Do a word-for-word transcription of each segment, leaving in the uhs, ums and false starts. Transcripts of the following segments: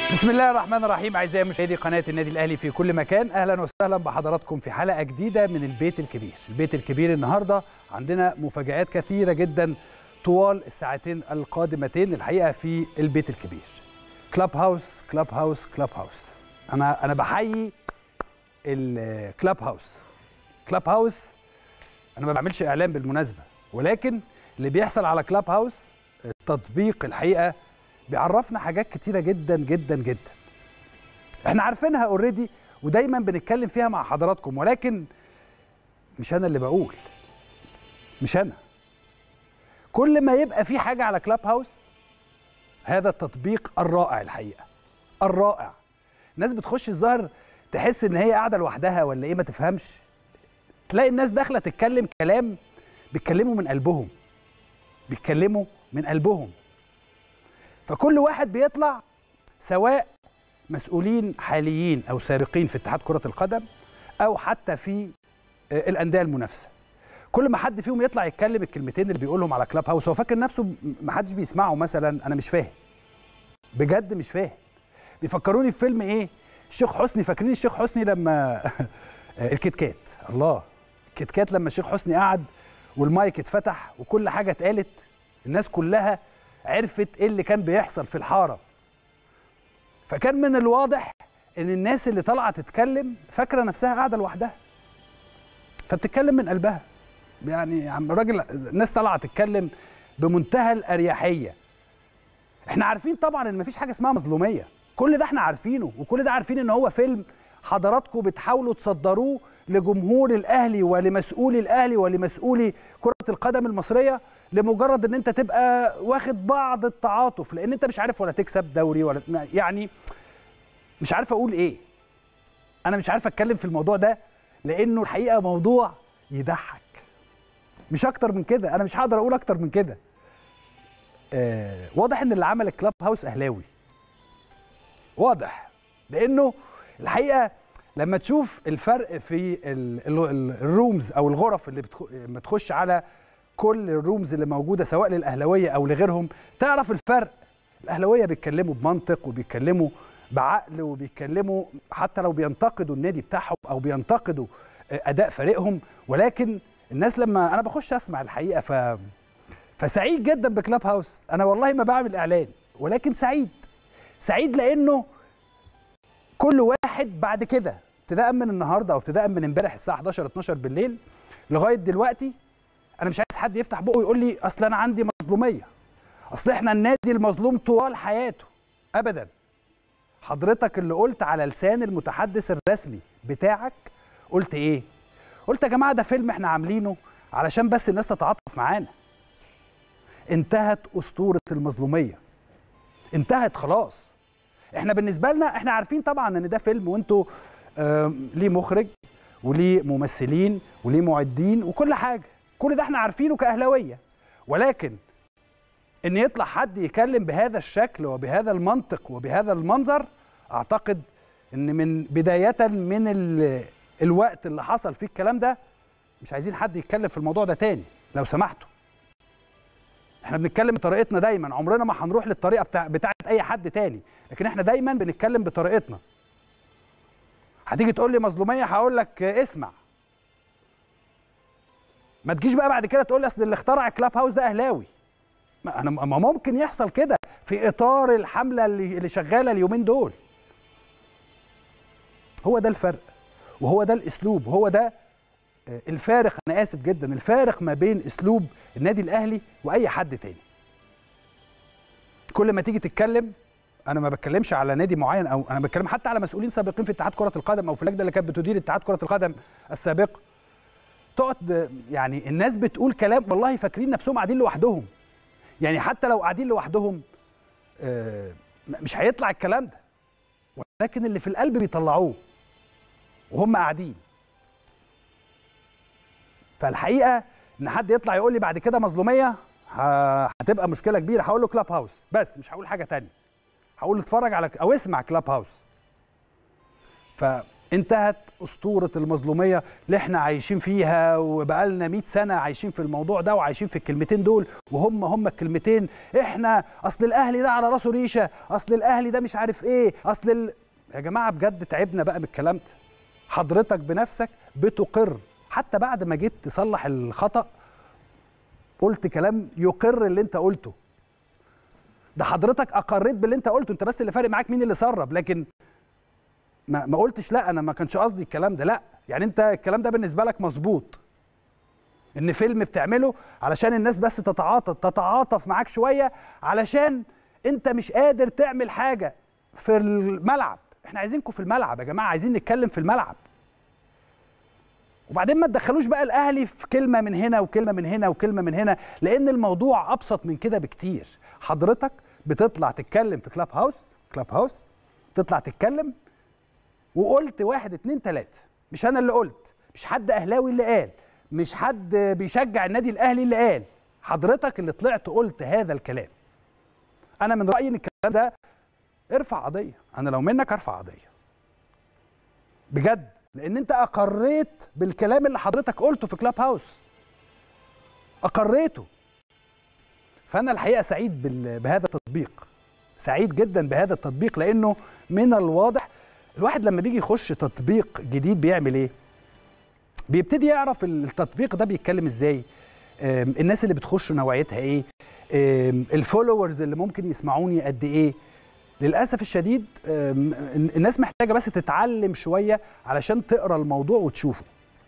بسم الله الرحمن الرحيم. اعزائي مشاهدي قناه النادي الاهلي في كل مكان، اهلا وسهلا بحضراتكم في حلقه جديده من البيت الكبير. البيت الكبير النهارده عندنا مفاجآت كثيره جدا طوال الساعتين القادمتين الحقيقه في البيت الكبير. كلاب هاوس كلاب هاوس كلاب هاوس. انا انا بحيي الكلاب هاوس. كلاب هاوس انا ما بعملش اعلان بالمناسبه، ولكن اللي بيحصل على كلاب هاوس التطبيق الحقيقه بيعرفنا حاجات كتيرة جدا جدا جدا احنا عارفينها اوريدي ودايما بنتكلم فيها مع حضراتكم، ولكن مش انا اللي بقول، مش انا. كل ما يبقى في حاجة على كلاب هاوس، هذا التطبيق الرائع الحقيقة الرائع. الناس بتخش الظاهر تحس ان هي قاعدة لوحدها ولا ايه، ما تفهمش. تلاقي الناس داخلة تتكلم كلام بيتكلموا من قلبهم، بيتكلموا من قلبهم. فكل واحد بيطلع، سواء مسؤولين حاليين أو سابقين في اتحاد كرة القدم أو حتى في الأندية المنافسة، كل ما حد فيهم يطلع يتكلم الكلمتين اللي بيقولهم على كلاب هاوس هو فاكر نفسه ما حدش بيسمعه مثلا. أنا مش فاهم بجد، مش فاهم. بيفكروني في فيلم إيه؟ الشيخ حسني. فاكرين الشيخ حسني لما الكيت كات، الله، الكيت كات لما الشيخ حسني قعد والمايك اتفتح وكل حاجة اتقالت، الناس كلها عرفت ايه اللي كان بيحصل في الحاره. فكان من الواضح ان الناس اللي طالعه تتكلم فاكره نفسها قاعده لوحدها، فبتتكلم من قلبها. يعني يا عم الراجل، الناس طالعه تتكلم بمنتهى الاريحيه. احنا عارفين طبعا ان مفيش حاجه اسمها مظلوميه، كل ده احنا عارفينه، وكل ده عارفين ان هو فيلم حضراتكم بتحاولوا تصدروه لجمهور الاهلي ولمسؤولي الاهلي ولمسؤولي كره القدم المصريه، لمجرد ان انت تبقى واخد بعض التعاطف، لان انت مش عارف ولا تكسب دوري ولا يعني مش عارف اقول ايه. انا مش عارف اتكلم في الموضوع ده لانه الحقيقه موضوع يضحك، مش اكتر من كده. انا مش هقدر اقول اكتر من كده. آه واضح ان اللي عمل الكلاب هاوس اهلاوي، واضح، لانه الحقيقه لما تشوف الفرق في الرومز او الغرف اللي لما تخش على كل الرومز اللي موجوده سواء للاهلاويه او لغيرهم، تعرف الفرق. الاهلاويه بيتكلموا بمنطق وبيتكلموا بعقل وبيتكلموا حتى لو بينتقدوا النادي بتاعهم او بينتقدوا اداء فريقهم، ولكن الناس لما انا بخش اسمع الحقيقه ف فسعيد جدا بكلاب هاوس. انا والله ما بعمل اعلان، ولكن سعيد سعيد لانه كل واحد بعد كده ابتداء من النهارده او ابتداء من امبارح الساعه حداشر اتناشر بالليل لغايه دلوقتي، انا مش عايز حد يفتح بقه ويقول لي اصل انا عندي مظلوميه، اصل احنا النادي المظلوم طوال حياته. ابدا. حضرتك اللي قلت على لسان المتحدث الرسمي بتاعك قلت ايه؟ قلت يا جماعه ده فيلم احنا عاملينه علشان بس الناس تتعاطف معانا. انتهت اسطوره المظلوميه، انتهت خلاص. احنا بالنسبه لنا احنا عارفين طبعا ان ده فيلم، وانتوا ليه مخرج وليه ممثلين وليه معدين وكل حاجه، كل ده احنا عارفينه كاهلاويه، ولكن ان يطلع حد يتكلم بهذا الشكل وبهذا المنطق وبهذا المنظر، اعتقد ان من بدايه من ال... الوقت اللي حصل فيه الكلام ده مش عايزين حد يتكلم في الموضوع ده تاني لو سمحتوا. احنا بنتكلم بطريقتنا دايما، عمرنا ما هنروح للطريقه بتاع بتاعت اي حد تاني، لكن احنا دايما بنتكلم بطريقتنا. هتيجي تقول لي مظلوميه، هقول لك اسمع، ما تجيش بقى بعد كده تقول لي اصل اللي اخترع كلاب هاوس ده اهلاوي. ما انا ما ممكن يحصل كده في اطار الحمله اللي اللي شغاله اليومين دول. هو ده الفرق، وهو ده الاسلوب، وهو ده الفارق. انا اسف جدا، الفارق ما بين اسلوب النادي الاهلي واي حد تاني. كل ما تيجي تتكلم، انا ما بتكلمش على نادي معين، او انا بتكلم حتى على مسؤولين سابقين في اتحاد كره القدم او في اللجنه اللي كانت بتدير اتحاد كره القدم السابق، تقعد يعني الناس بتقول كلام والله فاكرين نفسهم قاعدين لوحدهم. يعني حتى لو قاعدين لوحدهم مش هيطلع الكلام ده، ولكن اللي في القلب بيطلعوه وهم قاعدين. فالحقيقه ان حد يطلع يقول لي بعد كده مظلوميه هتبقى مشكله كبيره، هقول له كلاب هاوس بس، مش هقول حاجه ثانيه. هقول له اتفرج على او اسمع كلاب هاوس. ف انتهت اسطوره المظلوميه اللي احنا عايشين فيها، وبقالنا مئة سنه عايشين في الموضوع ده وعايشين في الكلمتين دول، وهم هم الكلمتين. احنا اصل الاهلي ده على راسه ريشه، اصل الاهلي ده مش عارف ايه، اصل ال... يا جماعه بجد تعبنا بقى من الكلام ده. حضرتك بنفسك بتقر حتى بعد ما جيت تصلح الخطأ قلت كلام يقر اللي انت قلته. ده حضرتك اقريت باللي انت قلته، انت بس اللي فارق معاك مين اللي سرب، لكن ما ما قلتش لا انا ما كانش قصدي الكلام ده. لا يعني انت الكلام ده بالنسبه لك مظبوط، ان فيلم بتعمله علشان الناس بس تتعاطف تتعاطف معاك شويه، علشان انت مش قادر تعمل حاجه في الملعب. احنا عايزينكم في الملعب يا جماعه، عايزين نتكلم في الملعب. وبعدين ما تدخلوش بقى الاهلي في كلمه من هنا وكلمه من هنا وكلمه من هنا، لان الموضوع ابسط من كده بكتير. حضرتك بتطلع تتكلم في كلاب هاوس كلاب هاوس تطلع تتكلم وقلت واحد اتنين تلاته، مش انا اللي قلت، مش حد اهلاوي اللي قال، مش حد بيشجع النادي الاهلي اللي قال، حضرتك اللي طلعت قلت هذا الكلام. انا من رايي ان الكلام ده ارفع قضيه، انا لو منك ارفع قضيه بجد، لان انت اقريت بالكلام اللي حضرتك قلته في كلاب هاوس، اقريته. فانا الحقيقه سعيد بهذا التطبيق، سعيد جدا بهذا التطبيق، لانه من الواضح الواحد لما بيجي يخش تطبيق جديد بيعمل ايه؟ بيبتدي يعرف التطبيق ده بيتكلم ازاي، الناس اللي بتخش نوعيتها ايه، الفولورز اللي ممكن يسمعوني قد ايه. للاسف الشديد الناس محتاجه بس تتعلم شويه علشان تقرا الموضوع وتشوفه.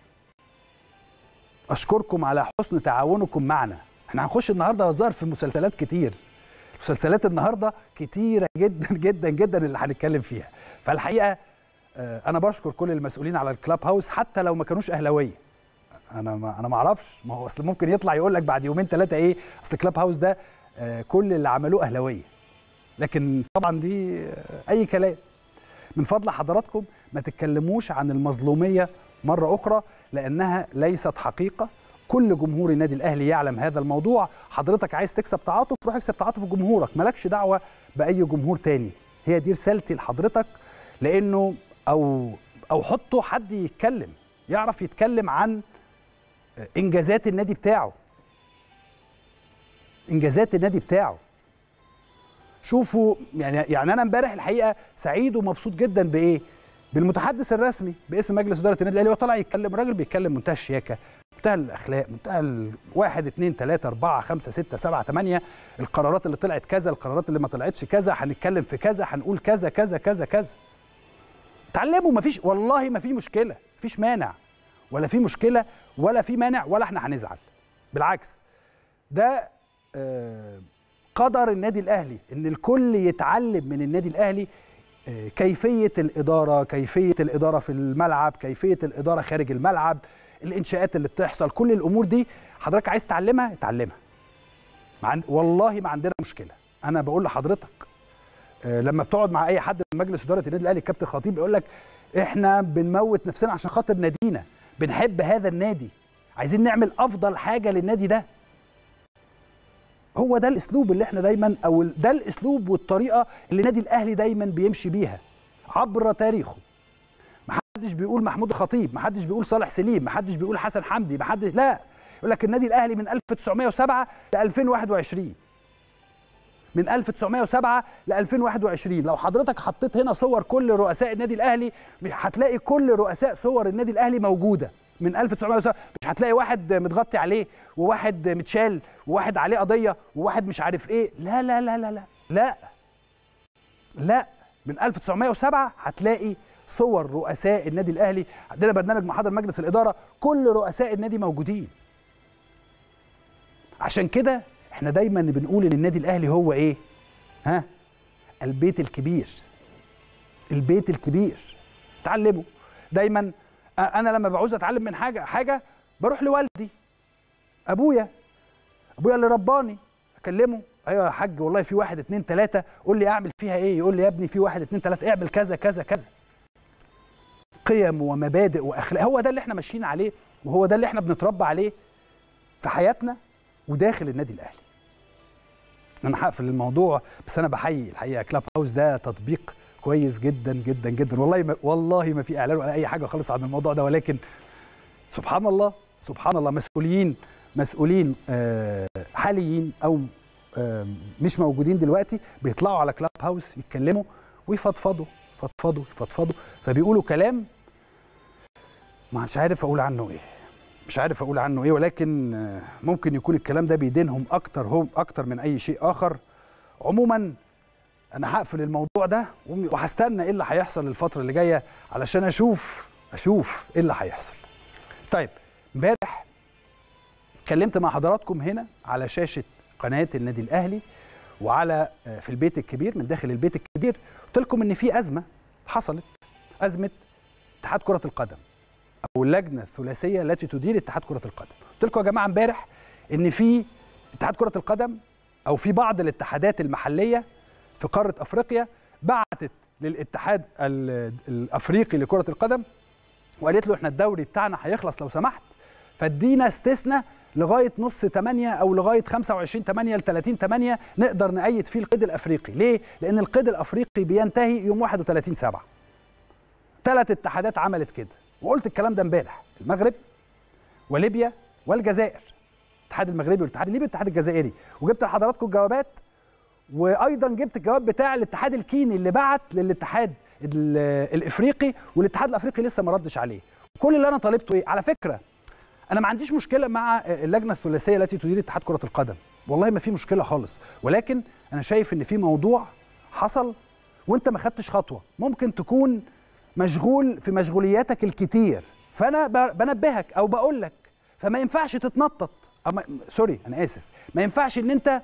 اشكركم على حسن تعاونكم معنا. احنا هنخش النهارده هزار في مسلسلات كتير، مسلسلات النهارده كتيره جدا جدا جدا اللي هنتكلم فيها. فالحقيقه انا بشكر كل المسؤولين على الكلاب هاوس حتى لو ما كانوش اهلاويه. انا ما انا ما اعرفش، ما هو اصل ممكن يطلع يقول لك بعد يومين ثلاثه ايه اصل الكلاب هاوس ده كل اللي عملوه اهلاويه، لكن طبعا دي اي كلام. من فضل حضراتكم ما تتكلموش عن المظلوميه مره اخرى، لانها ليست حقيقه. كل جمهور النادي الاهلي يعلم هذا الموضوع. حضرتك عايز تكسب تعاطف، روح اكسب تعاطف جمهورك، مالكش دعوه باي جمهور تاني. هي دي رسالتي لحضرتك، لانه او او حطوا حد يتكلم يعرف يتكلم عن انجازات النادي بتاعه، انجازات النادي بتاعه. شوفوا يعني يعني انا امبارح الحقيقه سعيد ومبسوط جدا بايه؟ بالمتحدث الرسمي باسم مجلس اداره النادي الاهلي، وطلع يتكلم. الراجل بيتكلم منتهى الشياكه، منتهى الاخلاق، منتهى واحد اتنين تلاته اربعه خمسه سته سبعه تمانيه، القرارات اللي طلعت كذا، القرارات اللي ما طلعتش كذا، هنتكلم في كذا، هنقول كذا كذا كذا كذا. اتعلموا، مفيش والله ما في مشكله، مفيش مانع ولا في مشكله ولا في مانع ولا احنا هنزعل. بالعكس ده آه قدر النادي الاهلي، ان الكل يتعلم من النادي الاهلي كيفيه الاداره، كيفيه الاداره في الملعب، كيفيه الاداره خارج الملعب، الانشاءات اللي بتحصل، كل الامور دي حضرتك عايز تعلمها اتعلمها. والله ما عندنا مشكله. انا بقول لحضرتك لما بتقعد مع اي حد من مجلس اداره النادي الاهلي، الكابتن خطيب بيقول لك احنا بنموت نفسنا عشان خاطر نادينا، بنحب هذا النادي، عايزين نعمل افضل حاجه للنادي ده. هو ده الاسلوب اللي احنا دايما، او ده الاسلوب والطريقه اللي النادي الاهلي دايما بيمشي بيها عبر تاريخه. ما حدش بيقول محمود الخطيب، ما حدش بيقول صالح سليم، ما حدش بيقول حسن حمدي، ما حدش، لا، يقول لك النادي الاهلي من ألف وتسعمائة وسبعة ل ألفين وواحد وعشرين، من ألف وتسعمائة وسبعة ل ألفين وواحد وعشرين. لو حضرتك حطيت هنا صور كل رؤساء النادي الاهلي هتلاقي كل رؤساء صور النادي الاهلي موجوده من ألف وتسعمائة وسبعة. مش هتلاقي واحد متغطي عليه وواحد متشال وواحد عليه قضيه وواحد مش عارف ايه. لا لا لا لا لا لا لا، من ألف وتسعمائة وسبعة هتلاقي صور رؤساء النادي الاهلي. عندنا برنامج محاضر مجلس الاداره كل رؤساء النادي موجودين. عشان كده احنا دايما بنقول ان النادي الاهلي هو ايه؟ ها؟ البيت الكبير. البيت الكبير. اتعلموا دايما. انا لما بعوز اتعلم من حاجه حاجه بروح لوالدي، ابويا ابويا اللي رباني، اكلمه. ايوه يا حاج والله في واحد اتنين تلاته، قول لي اعمل فيها ايه؟ يقول لي يا ابني في واحد اتنين تلاته، اعمل كذا كذا كذا. قيم ومبادئ واخلاق، هو ده اللي احنا ماشيين عليه، وهو ده اللي احنا بنتربى عليه في حياتنا وداخل النادي الاهلي. انا هقفل الموضوع، بس انا بحيي الحقيقه كلاب هاوس ده تطبيق كويس جدا جدا جدا. والله ما والله ما في اعلان ولا اي حاجه خالص عن الموضوع ده، ولكن سبحان الله سبحان الله مسؤولين مسؤولين حاليين او مش موجودين دلوقتي بيطلعوا على كلاب هاوس يتكلموا ويفضفضوا فضفضوا يفضفضوا، فبيقولوا كلام ما مش عارف اقول عنه ايه مش عارف اقول عنه ايه ولكن ممكن يكون الكلام ده بيدينهم اكتر هم اكتر من اي شيء اخر. عموما انا هقفل الموضوع ده وهستنى ايه اللي هيحصل الفتره اللي جايه علشان اشوف اشوف ايه اللي هيحصل. طيب امبارح اتكلمت مع حضراتكم هنا على شاشه قناه النادي الاهلي وعلى في البيت الكبير من داخل البيت الكبير، قلت لكم ان في ازمه حصلت، ازمه اتحاد كره القدم او اللجنه الثلاثيه التي تدير اتحاد كره القدم. قلت لكم يا جماعه امبارح ان في اتحاد كره القدم او في بعض الاتحادات المحليه في قاره افريقيا بعتت للاتحاد الافريقي لكره القدم وقالت له احنا الدوري بتاعنا هيخلص لو سمحت، فادينا استثناء لغايه نص ثمانية او لغايه خمسة وعشرين ثمانية ل ثلاثين ثمانية نقدر نأيد فيه القيد الافريقي. ليه؟ لان القيد الافريقي بينتهي يوم واحد وثلاثين سبعة. ثلاث اتحادات عملت كده، وقلت الكلام ده امبارح، المغرب وليبيا والجزائر، الاتحاد المغربي والاتحاد الليبي والاتحاد الجزائري، وجبت لحضراتكم الجوابات، وايضا جبت الجواب بتاع الاتحاد الكيني اللي بعت للاتحاد الافريقي، والاتحاد الافريقي لسه ما ردش عليه. كل اللي انا طالبته ايه؟ على فكره انا ما عنديش مشكله مع اللجنه الثلاثيه التي تدير اتحاد كره القدم، والله ما في مشكله خالص، ولكن انا شايف ان في موضوع حصل وانت ما خدتش خطوه، ممكن تكون مشغول في مشغولياتك الكتير، فانا بنبهك او بقول لك، فما ينفعش تتنطط، أما سوري انا اسف، ما ينفعش ان انت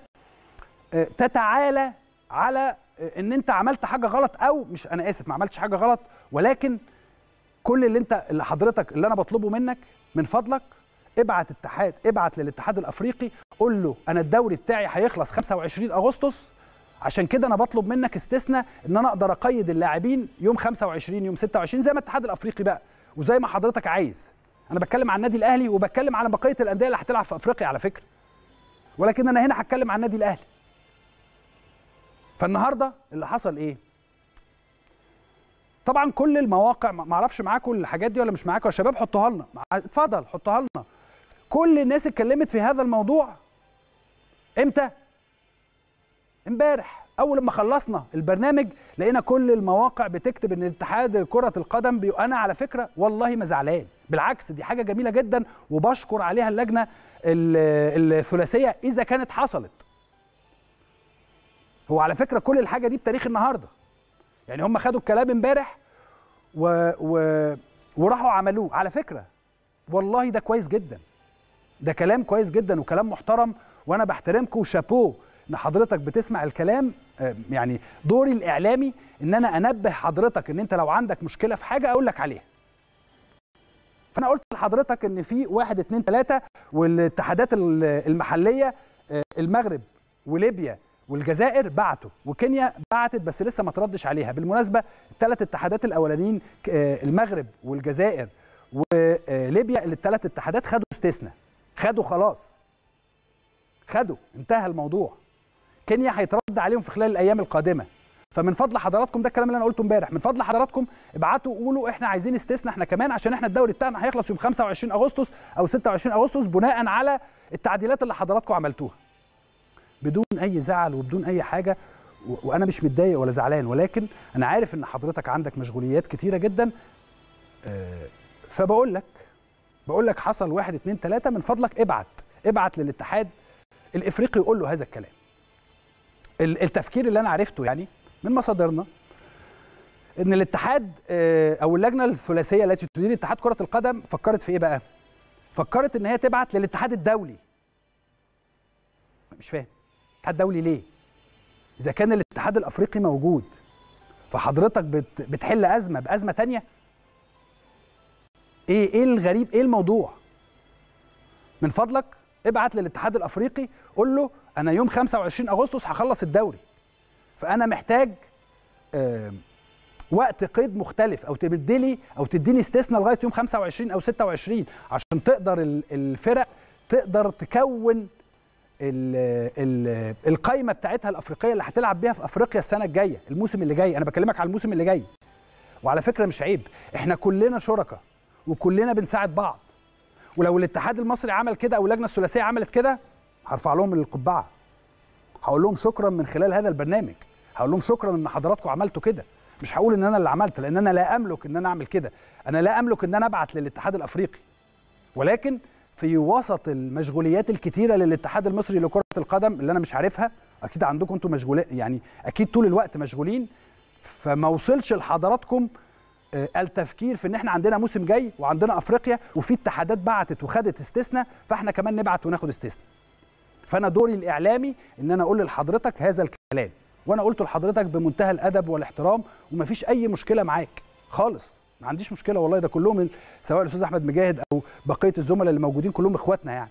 تتعالى على ان انت عملت حاجه غلط، او مش انا اسف ما عملتش حاجه غلط، ولكن كل اللي انت اللي حضرتك اللي انا بطلبه منك من فضلك ابعت اتحاد ابعت للاتحاد الافريقي قول له انا الدوري بتاعي هيخلص خمسة وعشرين أغسطس، عشان كده انا بطلب منك استثناء ان انا اقدر اقيد اللاعبين يوم خمسة وعشرين يوم ستة وعشرين زي ما الاتحاد الافريقي بقى وزي ما حضرتك عايز. انا بتكلم عن النادي الاهلي وبتكلم على بقيه الانديه اللي هتلعب في افريقيا على فكره، ولكن انا هنا هتكلم عن النادي الاهلي. فالنهارده اللي حصل ايه؟ طبعا كل المواقع ما اعرفش معاكم الحاجات دي ولا مش معاكم يا شباب، حطوها لنا، اتفضل حطوها لنا. كل الناس اتكلمت في هذا الموضوع امتى؟ امبارح اول ما خلصنا البرنامج لقينا كل المواقع بتكتب ان اتحاد كره القدم بي... انا على فكره والله ما زعلان، بالعكس دي حاجه جميله جدا وبشكر عليها اللجنه الثلاثيه اذا كانت حصلت. هو على فكره كل الحاجه دي بتاريخ النهارده، يعني هم خدوا الكلام امبارح و... و... وراحوا عملوه. على فكره والله ده كويس جدا، ده كلام كويس جدا وكلام محترم، وانا بحترمكم وشابوه ان حضرتك بتسمع الكلام. يعني دوري الاعلامي ان انا انبه حضرتك ان انت لو عندك مشكله في حاجه اقول لك عليها. فانا قلت لحضرتك ان في واحد اتنين تلاته، والاتحادات المحليه المغرب وليبيا والجزائر بعتوا، وكينيا بعتت بس لسه ما تردش عليها. بالمناسبه الثلاث اتحادات الاولانيين المغرب والجزائر وليبيا الثلاث اتحادات خدوا استثناء، خدوا خلاص، خدوا انتهى الموضوع. كينيا هيترد عليهم في خلال الايام القادمه. فمن فضل حضراتكم، ده الكلام اللي انا قلته امبارح، من فضل حضراتكم ابعتوا قولوا احنا عايزين استثناء احنا كمان، عشان احنا الدوري بتاعنا هيخلص يوم خمسة وعشرين أغسطس او ستة وعشرين أغسطس بناء على التعديلات اللي حضراتكم عملتوها. بدون اي زعل وبدون اي حاجه، وانا مش متضايق ولا زعلان، ولكن انا عارف ان حضرتك عندك مشغوليات كتيره جدا. فبقول لك بقول لك حصل واحد اتنين تلاته، من فضلك ابعت ابعت للاتحاد الافريقي وقول له هذا الكلام. التفكير اللي انا عرفته يعني من مصادرنا ان الاتحاد او اللجنه الثلاثيه التي تدير اتحاد كره القدم فكرت في ايه بقى؟ فكرت ان هي تبعت للاتحاد الدولي. مش فاهم الاتحاد الدولي ليه؟ اذا كان الاتحاد الافريقي موجود، فحضرتك بتحل ازمه بازمه ثانيه؟ ايه ايه الغريب؟ ايه الموضوع؟ من فضلك ابعت للاتحاد الافريقي قول له انا يوم خمسة وعشرين أغسطس هخلص الدوري، فانا محتاج آه وقت قيد مختلف، او تبدلي او تديني استثناء لغايه يوم خمسة وعشرين او ستة وعشرين عشان تقدر الفرق تقدر تكون ال ال القايمه بتاعتها الافريقيه اللي هتلعب بيها في افريقيا السنه الجايه، الموسم اللي جاي. انا بكلمك على الموسم اللي جاي. وعلى فكره مش عيب، احنا كلنا شركاء وكلنا بنساعد بعض. ولو الاتحاد المصري عمل كده او اللجنه الثلاثيه عملت كده، هرفع لهم القبعه. هقول لهم شكرا من خلال هذا البرنامج، هقول لهم شكرا ان حضراتكم عملتوا كده. مش هقول ان انا اللي عملت، لان انا لا املك ان انا اعمل كده، انا لا املك ان انا ابعت للاتحاد الافريقي. ولكن في وسط المشغوليات الكتيره للاتحاد المصري لكره القدم اللي انا مش عارفها، اكيد عندكم انتم مشغولين، يعني اكيد طول الوقت مشغولين، فما وصلش لحضراتكم التفكير في ان احنا عندنا موسم جاي وعندنا افريقيا وفي اتحادات بعتت وخدت استثناء، فاحنا كمان نبعت وناخد استثناء. فانا دوري الاعلامي ان انا اقول لحضرتك هذا الكلام، وانا قلته لحضرتك بمنتهى الادب والاحترام، ومفيش اي مشكله معاك خالص، ما عنديش مشكله والله. ده كلهم سواء الاستاذ احمد مجاهد او بقيه الزملاء اللي موجودين كلهم اخواتنا يعني.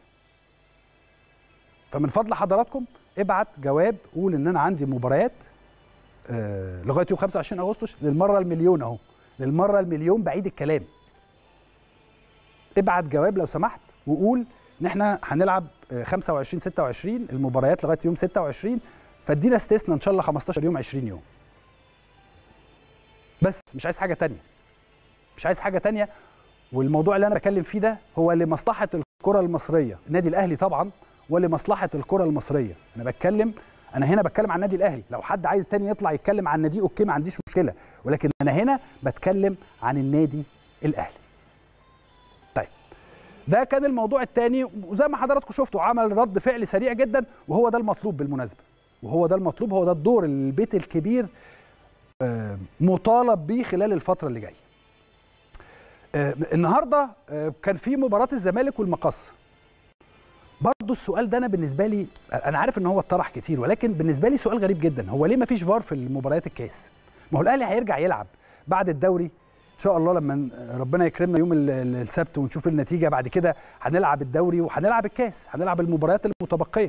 فمن فضل حضراتكم ابعت جواب قول ان انا عندي مباريات آه لغايه يوم خمسة وعشرين أغسطس للمره المليون اهو، للمره المليون بعيد الكلام. ابعت جواب لو سمحت وقول ان احنا هنلعب خمسة وعشرين ستة وعشرين المباريات لغايه يوم ستة وعشرين، فادينا استثناء ان شاء الله خمستاشر يوم عشرين يوم. بس مش عايز حاجه ثانيه. مش عايز حاجه ثانيه. والموضوع اللي انا بتكلم فيه ده هو لمصلحه الكره المصريه، النادي الاهلي طبعا، ولمصلحه الكره المصريه. انا بتكلم انا هنا بتكلم عن النادي الاهلي، لو حد عايز تاني يطلع يتكلم عن النادي اوكي ما عنديش مشكله، ولكن انا هنا بتكلم عن النادي الاهلي. طيب ده كان الموضوع الثاني، وزي ما حضراتكم شفتوا عمل رد فعل سريع جدا، وهو ده المطلوب بالمناسبه، وهو ده المطلوب، هو ده الدور اللي البيت الكبير مطالب بيه خلال الفتره اللي جايه. النهارده كان في مباراه الزمالك والمقص. برضه السؤال ده انا بالنسبه لي، انا عارف ان هو اتطرح كتير، ولكن بالنسبه لي سؤال غريب جدا، هو ليه ما فيش فار في المباريات الكاس؟ ما هو الاهلي هيرجع يلعب بعد الدوري ان شاء الله، لما ربنا يكرمنا يوم السبت ونشوف النتيجه، بعد كده هنلعب الدوري وهنلعب الكاس، هنلعب المباريات المتبقيه.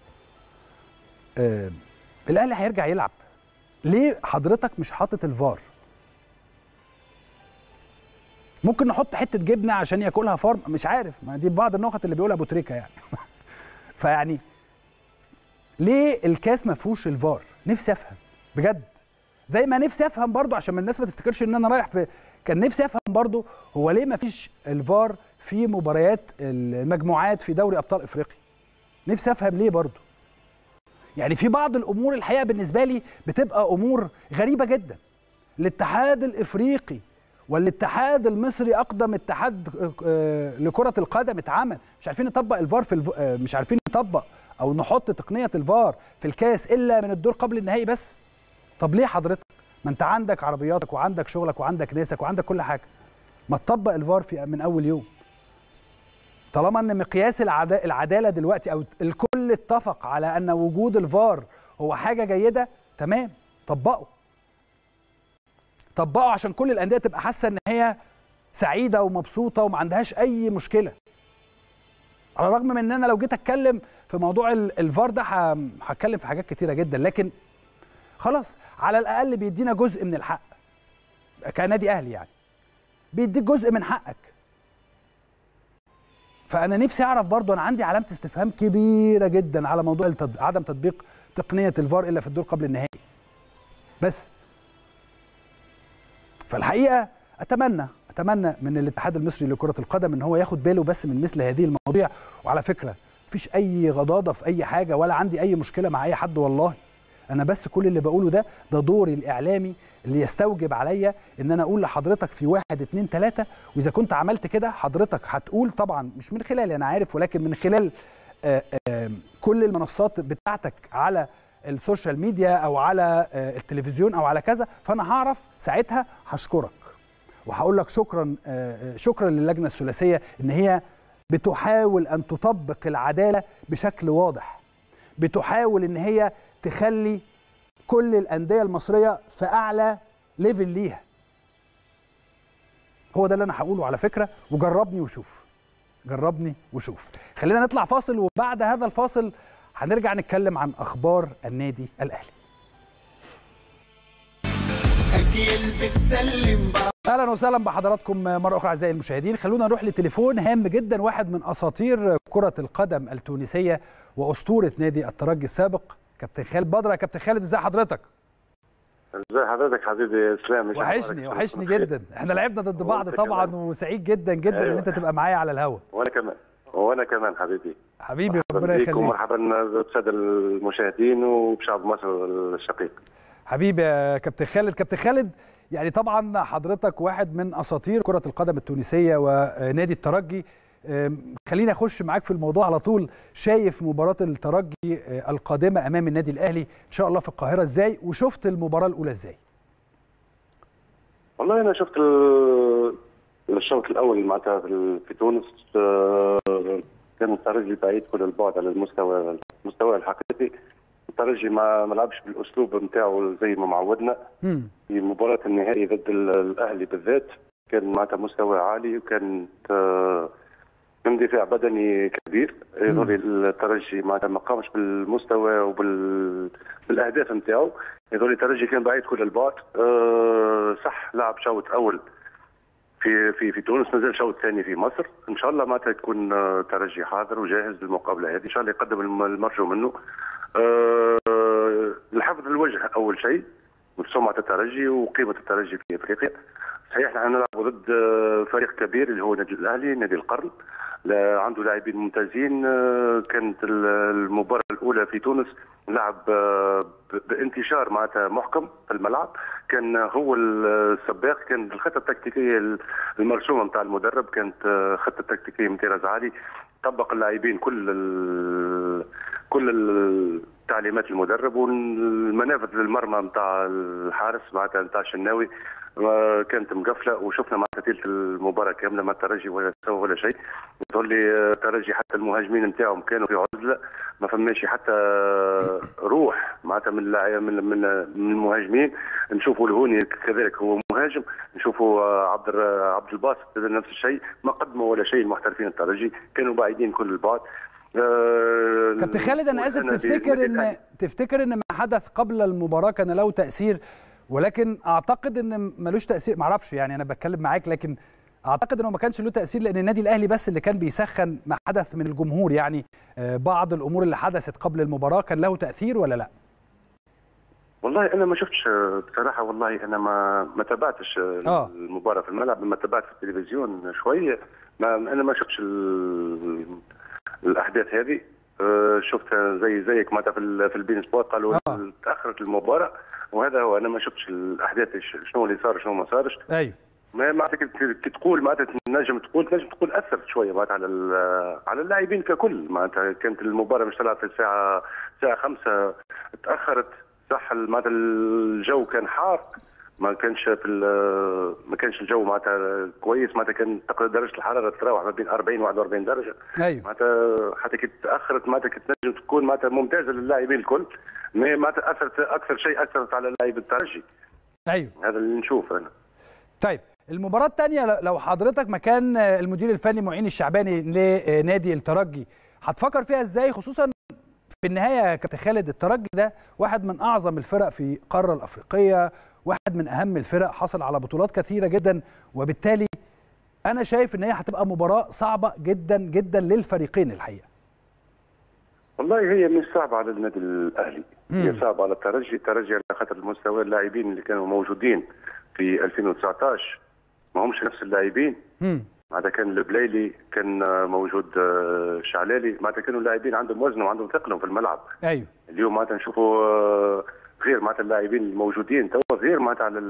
آه الاهلي هيرجع يلعب، ليه حضرتك مش حاطط الفار؟ ممكن نحط حته جبنه عشان ياكلها فار، مش عارف، ما دي بعض النقط اللي بيقولها ابو تريكه يعني. فيعني ليه الكاس ما فيهوش الفار؟ نفسي افهم بجد، زي ما نفسي افهم برضو عشان الناس ما تفتكرش ان انا رايح في، كان نفسي افهم برضو هو ليه ما فيش الفار في مباريات المجموعات في دوري ابطال افريقيا. نفسي افهم ليه برضو. يعني في بعض الامور الحقيقه بالنسبه لي بتبقى امور غريبه جدا. الاتحاد الافريقي والاتحاد المصري اقدم اتحاد لكره القدم اتعمل، مش عارفين نطبق الفار في الف... مش عارفين نطبق او نحط تقنيه الفار في الكاس الا من الدور قبل النهائي بس. طب ليه حضرتك؟ ما انت عندك عربياتك وعندك شغلك وعندك ناسك وعندك كل حاجه، ما تطبق الفار في من اول يوم. طالما ان مقياس العداله دلوقتي او الكل اتفق على ان وجود الفار هو حاجه جيده، تمام، طبقه طبقوا عشان كل الانديه تبقى حاسه ان هي سعيده ومبسوطه وما عندهاش اي مشكله. على الرغم من ان انا لو جيت اتكلم في موضوع الفار ده هتكلم في حاجات كتيره جدا، لكن خلاص على الاقل بيدينا جزء من الحق كنادي اهلي، يعني بيديك جزء من حقك. فانا نفسي اعرف برضو، انا عندي علامه استفهام كبيره جدا على موضوع التطبيق. عدم تطبيق تقنيه الفار الا في الدور قبل النهائي بس. فالحقيقه اتمنى اتمنى من الاتحاد المصري لكره القدم ان هو ياخد باله بس من مثل هذه المواضيع. وعلى فكره مفيش اي غضاضه في اي حاجه ولا عندي اي مشكله مع اي حد والله. انا بس كل اللي بقوله ده ده دوري الاعلامي اللي يستوجب عليا ان انا اقول لحضرتك في واحد اتنين تلاته، واذا كنت عملت كده حضرتك هتقول طبعا مش من خلالي انا عارف، ولكن من خلال آآ آآ كل المنصات بتاعتك على السوشيال ميديا او على التلفزيون او على كذا، فانا هعرف ساعتها هشكرك وهقول لك شكرا شكرا للجنه الثلاثيه ان هي بتحاول ان تطبق العداله بشكل واضح، بتحاول ان هي تخلي كل الانديه المصريه في اعلى ليفل ليها. هو ده اللي انا هقوله على فكره، وجربني وشوف جربني وشوف. خلينا نطلع فاصل، وبعد هذا الفاصل هنرجع نتكلم عن اخبار النادي الاهلي. اهلا وسهلا بحضراتكم مره اخرى اعزائي المشاهدين. خلونا نروح لتليفون هام جدا، واحد من اساطير كره القدم التونسيه واسطوره نادي الترجي السابق كابتن خالد بدر. يا كابتن خالد ازي حضرتك؟ ازي حضرتك حبيبي اسلام؟ وحشني وحشني جدا. احنا لعبنا ضد بعض طبعا كمان. وسعيد جدا جدا أيوة. ان انت تبقى معايا على الهوا. وانا كمان وانا كمان حبيبي حبيبي ربنا يخليك. ومرحبا بالساده المشاهدين وبشعب مصر الشقيق. حبيبي يا كابتن خالد. كابتن خالد يعني طبعا حضرتك واحد من اساطير كره القدم التونسيه ونادي الترجي. خليني اخش معاك في الموضوع على طول. شايف مباراه الترجي القادمه امام النادي الاهلي ان شاء الله في القاهره ازاي، وشفت المباراه الاولى ازاي؟ والله انا شفت الشوط الاول معناتها في تونس كان الترجي بعيد كل البعد على المستوى المستوى الحقيقي. الترجي ما ما لعبش بالاسلوب نتاعو زي ما معودنا. في مباراه النهائي ضد الاهلي بالذات كان معناتها مستوى عالي، وكان من دفاع بدني كبير. يظهر الترجي معناتها ما قامش بالمستوى وبالاهداف نتاعو. يظهر الترجي كان بعيد كل البعد. أه صح لعب شوط اول في في في تونس، مازال شوط ثاني في مصر. ان شاء الله معناتها تكون ترجي حاضر وجاهز للمقابله هذه، ان شاء الله يقدم المرجو منه. أه الحفظ الوجه اول شيء، سمعه الترجي وقيمه الترجي في افريقيا. صحيح نحن نلعب ضد فريق كبير اللي هو نادي الاهلي، نادي القرن، عنده لاعبين ممتازين. كانت المباراه الاولى في تونس لعب بانتشار معناتها محكم في الملعب، كان هو السباق. كان الخطه التكتيكيه المرسومه نتاع المدرب كانت خطه تكتيكيه امتياز عالي، طبق اللاعبين كل ال كل التعليمات المدرب، والمنافذ للمرمى نتاع الحارس معناتها نتاع الشناوي كانت مقفله، وشفنا مع ترتيب المباراه كامله ما الترجي ولا سوى ولا شيء. يقول لي الترجي حتى المهاجمين نتاعهم كانوا في عزله، ما فماش حتى روح معناتها من من من المهاجمين. نشوفوا الهوني كذلك هو مهاجم، نشوفوا عبد عبد الباسط نفس الشيء، ما قدموا ولا شيء. المحترفين الترجي كانوا بعيدين كل البعد. أه كابتن خالد انا اسف، تفتكر ان تفتكر ان ما حدث قبل المباراه كان له تاثير؟ ولكن اعتقد ان ملوش تاثير، معرفش يعني انا بتكلم معاك، لكن اعتقد انه ما كانش له تاثير لان النادي الاهلي بس اللي كان بيسخن. ما حدث من الجمهور يعني بعض الامور اللي حدثت قبل المباراه كان له تاثير ولا لا؟ والله انا ما شفتش بصراحه. والله انا ما ما تابعتش آه. المباراه في الملعب، ما تابعت في التلفزيون شويه. ما انا ما شفتش الاحداث هذه. شفت زي زيك معناتها في في البين سبورت قالوا آه. تاخرت المباراه، وهذا هو. انا ما شفتش الاحداث شنو اللي صار شنو ما صارش. ايوه ما معناتها كي تقول معناتها تنجم تقول تنجم تقول اثرت شويه معناتها على على اللاعبين ككل. معناتها كانت المباراه مش تلعب في الساعه الساعه خمسة، تاخرت. صح معناتها الجو كان حار، ما كانش في ما كانش الجو معناتها كويس. معناتها كان درجه الحراره تتراوح ما بين أربعين و واحد وأربعين درجه. ايوه معناتها حتى كي تاخرت معناتها تنجم تكون معناتها ممتازه للاعبين الكل، ما معناتها اثرت اكثر شيء اثرت على لاعب الترجي. ايوه هذا اللي نشوفه انا. طيب المباراه الثانيه، لو حضرتك مكان المدير الفني معين الشعباني لنادي الترجي هتفكر فيها ازاي؟ خصوصا في النهايه يا كابتن خالد الترجي ده واحد من اعظم الفرق في القاره الافريقيه، واحد من اهم الفرق، حصل على بطولات كثيره جدا، وبالتالي انا شايف ان هي هتبقى مباراه صعبه جدا جدا للفريقين الحقيقه. والله هي مش صعبه على النادي الاهلي، هي صعبه على الترجي. الترجي على خاطر المستوى اللاعبين اللي كانوا موجودين في ألفين وتسعطاش ما همش نفس اللاعبين. معناتها كان البليلي، كان موجود شعلالي، معناتها كانوا اللاعبين عندهم وزن وعندهم ثقلهم في الملعب. ايوه اليوم معناتها نشوفوا غير معناتها اللاعبين الموجودين توا، غير معناتها على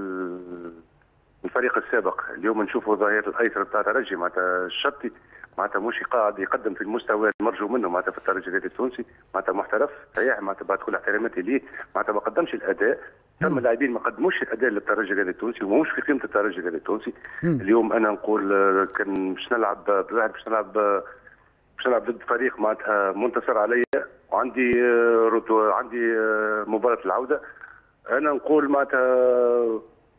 الفريق السابق. اليوم نشوفوا ظهير الايسر بتاع الترجي معناتها الشطي، معناتها مش قاعد يقدم في المستوى المرجو منه معناتها في الترجي التونسي. معناتها محترف صحيح، معناتها بعد كل احتراماتي ليه معناتها ما قدمش الاداء. ثم اللاعبين ما قدموش الاداء للترجي التونسي ومش في قيمه الترجي التونسي. اليوم انا نقول كان باش نلعب بواحد باش نلعب باش نلعب ضد فريق معناتها منتصر عليا، وعندي رتو عندي مباراه العوده. انا نقول معناتها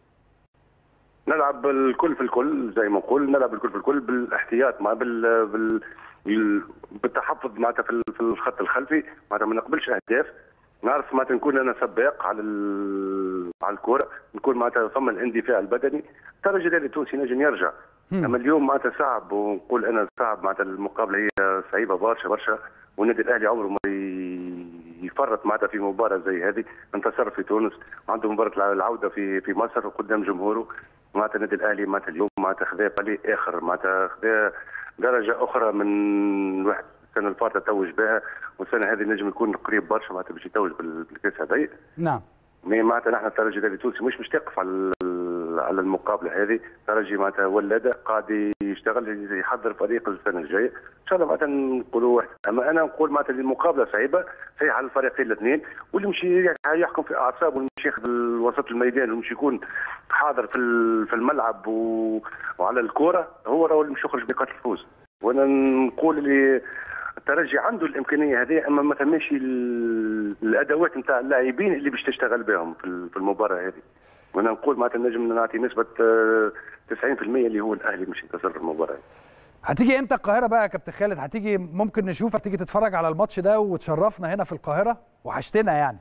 نلعب الكل في الكل زي ما نقول، نلعب الكل في الكل بالاحتياط مع بال, بال... بالتحفظ معناتها في الخط الخلفي. معناتها ما نقبلش اهداف، نعرف معناتها نكون انا سباق على ال... على الكره، نكون معناتها ثم الاندفاع البدني. الترجي التونسي نجم يرجع، اما اليوم معناتها صعب، ونقول انا صعب معناتها المقابله هي صعيبه برشا برشا. والنادي الاهلي عمره ما يفرط معناتها في مباراه زي هذه. انتصر في تونس وعنده مباراه العوده في في مصر قدام جمهوره. معناتها النادي الاهلي معناتها اليوم معناتها خذا بالي اخر معناتها خذا درجه اخرى من واحد السنه اللي فاتت توج بها، والسنه هذه نجم يكون قريب برشا معناتها باش يتوج بالكاس هذايا. نعم. مي معناتها نحن الترجي التونسي مش مش تقف على على المقابله هذه. الترجي معناتها ولد قاعد يشتغل يحضر فريق السنه الجايه ان شاء الله معناتها نقولوا واحد. اما انا نقول معناتها المقابله صعيبه صحيح على الفريقين الاثنين، واللي مش يحكم في اعصابه واللي مش ياخذ وسط الميدان واللي مش يكون حاضر في في الملعب وعلى الكوره هو راهو اللي مش يخرج بنقاط الفوز. وانا نقول اللي الترجي عنده الامكانيه هذه، اما ما ثماش الادوات نتاع اللاعبين اللي باش تشتغل بهم في المباراه هذه. وانا نقول معناتها نجم نعطي نسبه تسعين بالمئة اللي هو الاهلي مش ينتصر في المباراه. هتيجي امتى القاهره بقى يا كابتن خالد؟ هتيجي ممكن نشوفك تيجي تتفرج على الماتش ده وتشرفنا هنا في القاهره؟ وحشتنا يعني.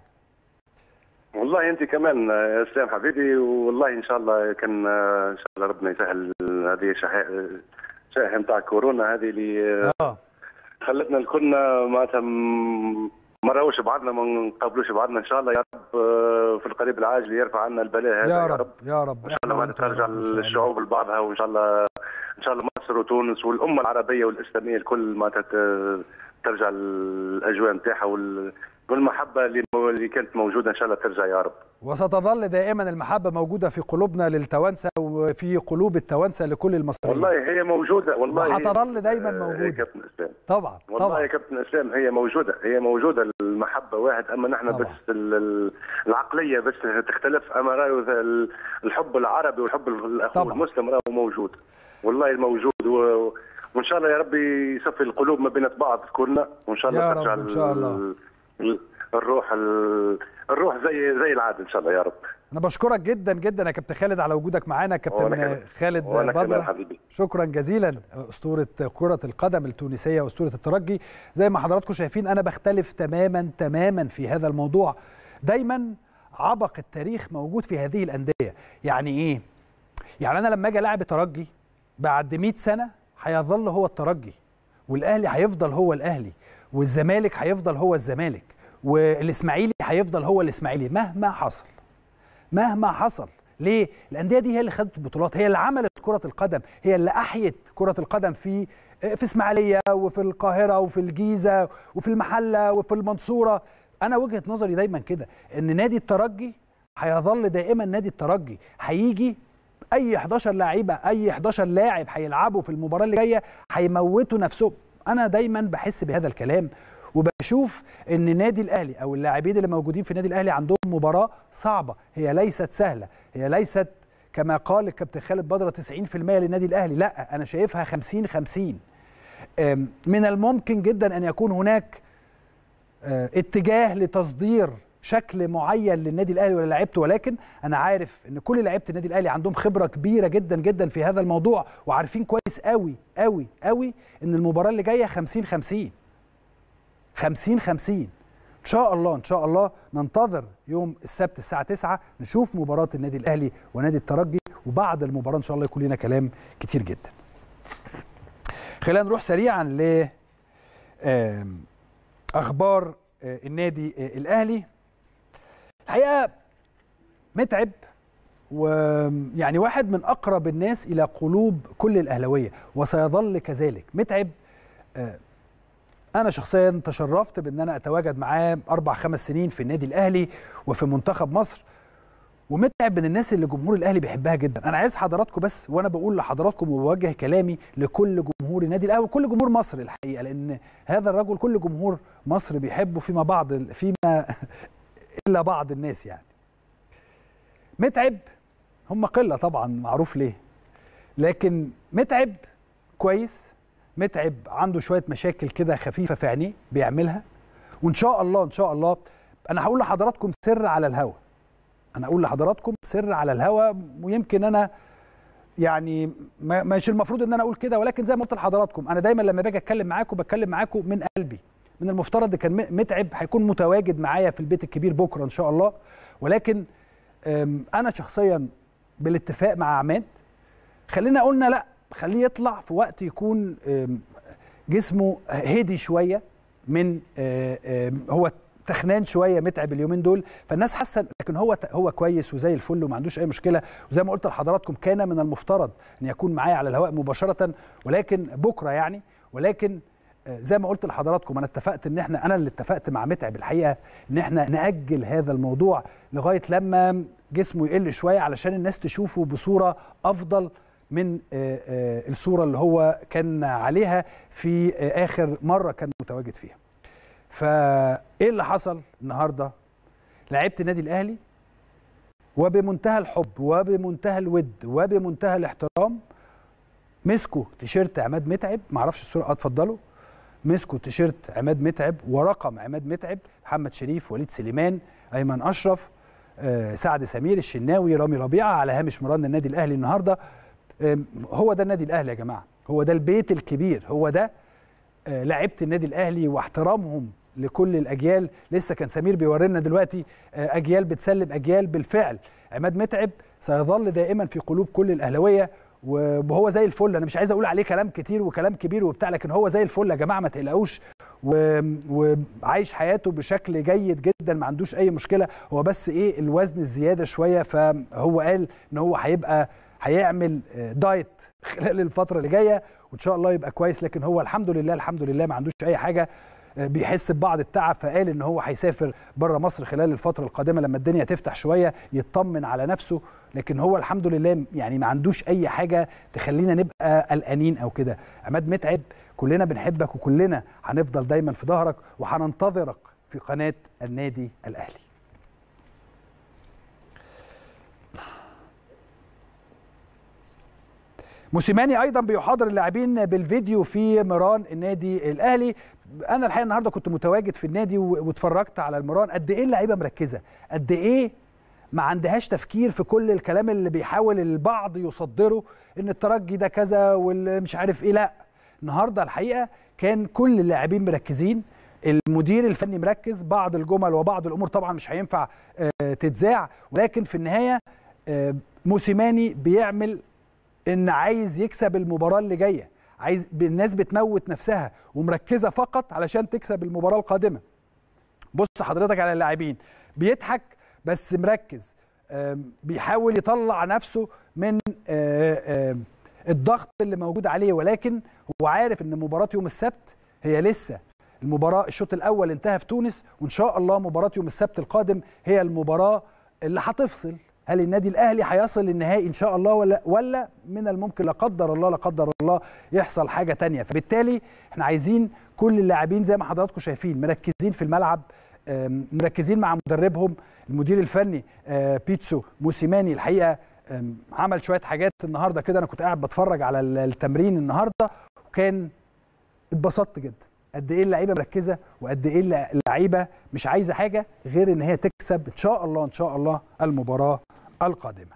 والله انت كمان يا اسلام حبيبي، والله ان شاء الله كان ان شاء الله ربنا يسهل هذه شائحه نتاع كورونا هذه اللي اه خلتنا الكلنا معناتها ما نراوش بعضنا ما نقابلوش بعضنا. ان شاء الله يا رب في القريب العاجل يرفع عنا البلاء هذا يا رب يا رب. ان شاء الله ما ترجع الشعوب لبعضها، وان شاء الله ان شاء الله مصر وتونس والامه العربيه والاسلاميه الكل معناتها ترجع الاجواء نتاعها والمحبه اللي كانت موجوده ان شاء الله ترجع يا رب. وستظل دائما المحبه موجوده في قلوبنا للتوانسه وفي قلوب التوانسه لكل المصريين. والله هي موجوده والله وهتظل دايما موجوده. يا كابتن اسلام طبعا والله طبعا. يا كابتن اسلام هي موجوده هي موجوده المحبه واحد، اما نحن بس العقليه بس تختلف. اما راهو الحب العربي والحب الاخوه المسلم راهو موجود والله موجود، وان شاء الله يا ربي يصفي القلوب ما بين بعض كلنا، وان شاء الله ترجع ان شاء الله الروح الروح زي زي العاده ان شاء الله يا رب. انا بشكرك جدا جدا يا كابتن خالد على وجودك معانا. كابتن خالد بدر شكرا جزيلا. اسطوره كره القدم التونسيه واسطوره الترجي. زي ما حضراتكم شايفين انا بختلف تماما تماما في هذا الموضوع. دايما عبق التاريخ موجود في هذه الانديه. يعني ايه؟ يعني انا لما اجي العب ترجي بعد مئة سنه هيظل هو الترجي، والاهلي هيفضل هو الاهلي، والزمالك هيفضل هو الزمالك، والاسماعيلي هيفضل هو الاسماعيلي مهما حصل مهما حصل. ليه؟ الانديه دي هي اللي خدت البطولات، هي اللي عملت كره القدم، هي اللي احيت كره القدم في في اسماعيليه وفي القاهره وفي الجيزه وفي المحله وفي المنصوره. انا وجهه نظري دايما كده ان نادي الترجي هيظل دائما نادي الترجي. هيجي اي حداشر لعيبه اي حداشر لاعب هيلعبوا في المباراه اللي جايه هيموتوا نفسهم. انا دايما بحس بهذا الكلام، وبشوف ان النادي الاهلي او اللاعبين اللي موجودين في النادي الاهلي عندهم مباراه صعبه، هي ليست سهله، هي ليست كما قال الكابتن خالد بدر تسعين بالمئة للنادي الاهلي، لا انا شايفها خمسين خمسين. من الممكن جدا ان يكون هناك اتجاه لتصدير شكل معين للنادي الاهلي ولا لعيبته، ولكن انا عارف ان كل لعيبه النادي الاهلي عندهم خبره كبيره جدا جدا في هذا الموضوع، وعارفين كويس قوي قوي قوي ان المباراه اللي جايه خمسين خمسين خمسين خمسين. ان شاء الله ان شاء الله ننتظر يوم السبت الساعه تسعة نشوف مباراه النادي الاهلي ونادي الترجي، وبعد المباراه ان شاء الله يكون لنا كلام كتير جدا. خلينا نروح سريعا ل اخبار النادي الاهلي. الحقيقه متعب، ويعني واحد من اقرب الناس الى قلوب كل الاهلاويه وسيظل كذلك. متعب انا شخصيا تشرفت بان انا اتواجد معاه اربع خمس سنين في النادي الاهلي وفي منتخب مصر، ومتعب من الناس اللي جمهور الاهلي بيحبها جدا. انا عايز حضراتكم بس وانا بقول لحضراتكم وبوجه كلامي لكل جمهور النادي الاهلي وكل جمهور مصر الحقيقه، لان هذا الرجل كل جمهور مصر بيحبه فيما بعض فيما الا بعض الناس. يعني متعب هم قله طبعا معروف ليه، لكن متعب كويس. متعب عنده شويه مشاكل كده خفيفه في عينيه بيعملها، وان شاء الله ان شاء الله انا هقول لحضراتكم سر على الهوا. انا اقول لحضراتكم سر على الهوا، ويمكن انا يعني مش المفروض ان انا اقول كده، ولكن زي ما قلت لحضراتكم انا دايما لما باجي اتكلم معاكم بتكلم معاكم من قلبي. من المفترض كان متعب هيكون متواجد معايا في البيت الكبير بكره ان شاء الله، ولكن انا شخصيا بالاتفاق مع عماد خلينا قلنا لا خليه يطلع في وقت يكون جسمه هدي شويه، من هو تخنان شويه متعب اليومين دول، فالناس حاسه، لكن هو هو كويس وزي الفل وما عندوش اي مشكله. وزي ما قلت لحضراتكم كان من المفترض ان يكون معايا على الهواء مباشره، ولكن بكره يعني، ولكن زي ما قلت لحضراتكم انا اتفقت ان احنا انا اللي اتفقت مع متعب الحقيقه ان احنا ناجل هذا الموضوع لغايه لما جسمه يقل شويه علشان الناس تشوفه بصوره افضل من الصوره اللي هو كان عليها في اخر مره كان متواجد فيها. فايه اللي حصل النهارده؟ لعيبه النادي الاهلي وبمنتهى الحب وبمنتهى الود وبمنتهى الاحترام مسكوا تيشيرت عماد متعب، معرفش الصوره، اتفضلوا، مسكوا تيشيرت عماد متعب ورقم عماد متعب، محمد شريف، وليد سليمان، ايمن اشرف، آه، سعد سمير، الشناوي، رامي ربيعه، على هامش مران النادي الاهلي النهارده. آه، هو ده النادي الاهلي يا جماعه، هو ده البيت الكبير، هو ده آه، لعيبه النادي الاهلي واحترامهم لكل الاجيال. لسه كان سمير بيورينا دلوقتي آه، اجيال بتسلم اجيال. بالفعل عماد متعب سيظل دائما في قلوب كل الاهلاويه، وهو زي الفل. انا مش عايز اقول عليه كلام كتير وكلام كبير وبتاع، لكن هو زي الفل يا جماعه، ما تقلقوش، وعايش حياته بشكل جيد جدا، ما عندوش اي مشكله. هو بس ايه الوزن الزياده شويه، فهو قال ان هو هيبقى هيعمل دايت خلال الفتره اللي جايه وان شاء الله يبقى كويس. لكن هو الحمد لله الحمد لله ما عندوش اي حاجه، بيحس ببعض التعب، فقال ان هو هيسافر بره مصر خلال الفتره القادمه لما الدنيا تفتح شويه يطمن على نفسه. لكن هو الحمد لله يعني ما عندوش اي حاجه تخلينا نبقى قلقانين او كده. عماد متعب كلنا بنحبك وكلنا هنفضل دايما في ظهرك وهننتظرك في قناه النادي الاهلي. موسيماني ايضا بيحاضر اللاعبين بالفيديو في مران النادي الاهلي. انا الحقيقه النهارده كنت متواجد في النادي واتفرجت على المران، قد ايه اللعيبه مركزه، قد ايه ما عندهاش تفكير في كل الكلام اللي بيحاول البعض يصدره ان الترجي ده كذا واللي مش عارف ايه. لا، النهارده الحقيقه كان كل اللاعبين مركزين، المدير الفني مركز، بعض الجمل وبعض الامور طبعا مش هينفع تتذاع، ولكن في النهايه موسيماني بيعمل ان عايز يكسب المباراه اللي جايه، عايز، الناس بتموت نفسها ومركزه فقط علشان تكسب المباراه القادمه. بص حضرتك على اللاعبين، بيضحك بس مركز، بيحاول يطلع نفسه من الضغط اللي موجود عليه، ولكن هو عارف ان مباراه يوم السبت هي لسه المباراه، الشوط الاول انتهى في تونس، وان شاء الله مباراه يوم السبت القادم هي المباراه اللي هتفصل هل النادي الاهلي هيصل للنهائي ان شاء الله ولا ولا من الممكن لا قدر الله لا قدر الله يحصل حاجه ثانيه. فبالتالي احنا عايزين كل اللاعبين زي ما حضراتكم شايفين مركزين في الملعب، مركزين مع مدربهم المدير الفني بيتسو موسيماني. الحقيقه عمل شويه حاجات النهارده كده، انا كنت قاعد بتفرج على التمرين النهارده وكان اتبسطت جدا قد ايه اللعيبه مركزه وقد ايه اللعيبه مش عايزه حاجه غير ان هي تكسب ان شاء الله ان شاء الله المباراه القادمه.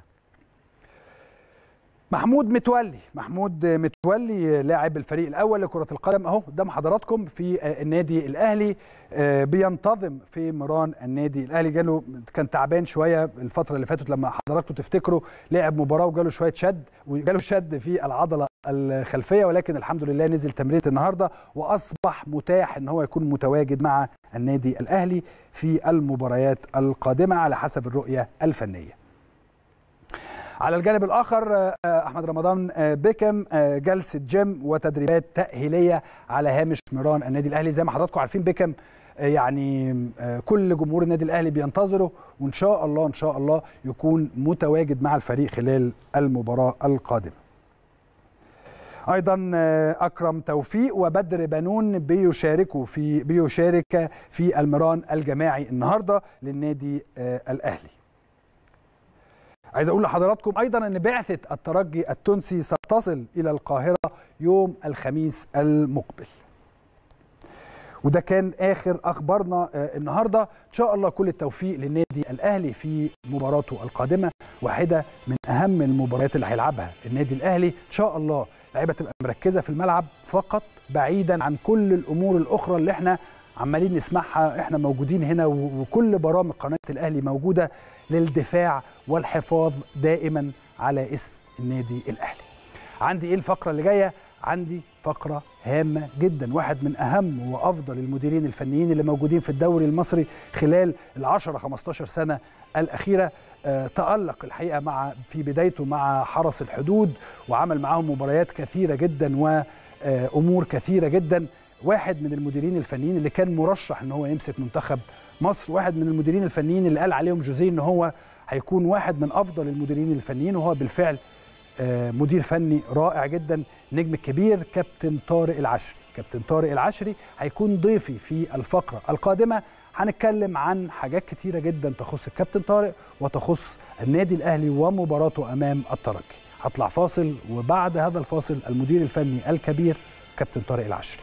محمود متولي محمود متولي لاعب الفريق الاول لكره القدم اهو قدام حضراتكم في النادي الاهلي، بينتظم في مران النادي الاهلي. جاله كان تعبان شويه الفتره اللي فاتت، لما حضراتكم تفتكروا لعب مباراه وجاله شويه شد وجاله شد في العضله الخلفيه، ولكن الحمد لله نزل تمرينه النهارده واصبح متاح ان هو يكون متواجد مع النادي الاهلي في المباريات القادمه على حسب الرؤيه الفنيه. على الجانب الاخر احمد رمضان بيكم جلسه جيم وتدريبات تاهيليه على هامش مران النادي الاهلي. زي ما حضراتكم عارفين بيكم يعني كل جمهور النادي الاهلي بينتظره، وان شاء الله ان شاء الله يكون متواجد مع الفريق خلال المباراه القادمه. ايضا اكرم توفيق وبدر بنون بيشاركوا في بيشارك في المران الجماعي النهارده للنادي الاهلي. عايز اقول لحضراتكم ايضا ان بعثه الترجي التونسي ستصل الى القاهره يوم الخميس المقبل، وده كان اخر اخبارنا النهارده. ان شاء الله كل التوفيق للنادي الاهلي في مباراته القادمه، واحده من اهم المباريات اللي هيلعبها النادي الاهلي. ان شاء الله اللعيبه تبقى مركزه في الملعب فقط، بعيدا عن كل الامور الاخرى اللي احنا عمالين نسمعها. احنا موجودين هنا وكل برامج قناه الاهلي موجوده للدفاع والحفاظ دائما على اسم النادي الاهلي. عندي ايه الفقره اللي جايه؟ عندي فقره هامه جدا، واحد من اهم وافضل المديرين الفنيين اللي موجودين في الدوري المصري خلال العشرة خمستاشر سنه الاخيره. آه تألق الحقيقه مع في بدايته مع حرس الحدود، وعمل معاهم مباريات كثيره جدا وامور كثيره جدا. واحد من المديرين الفنيين اللي كان مرشح ان هو يمسك منتخب مصر، واحد من المديرين الفنيين اللي قال عليهم جوزيه ان هو هيكون واحد من افضل المديرين الفنيين، وهو بالفعل مدير فني رائع جدا. نجم الكبير كابتن طارق العشري. كابتن طارق العشري هيكون ضيفي في الفقره القادمه. هنتكلم عن حاجات كتيره جدا تخص الكابتن طارق وتخص النادي الاهلي ومباراته امام الترجي. هطلع فاصل، وبعد هذا الفاصل المدير الفني الكبير كابتن طارق العشري.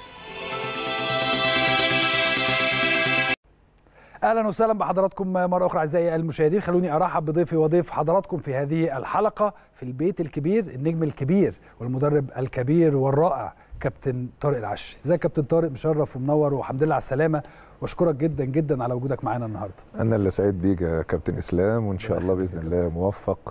اهلا وسهلا بحضراتكم مره اخرى اعزائي المشاهدين. خلوني ارحب بضيفي وضيف حضراتكم في هذه الحلقه في البيت الكبير، النجم الكبير والمدرب الكبير والرائع كابتن طارق العشري. ازيك كابتن طارق؟ مشرف ومنور والحمد لله على السلامه، واشكرك جدا جدا على وجودك معانا النهارده. انا اللي سعيد بيك يا كابتن اسلام، وان شاء الله باذن الله موفق.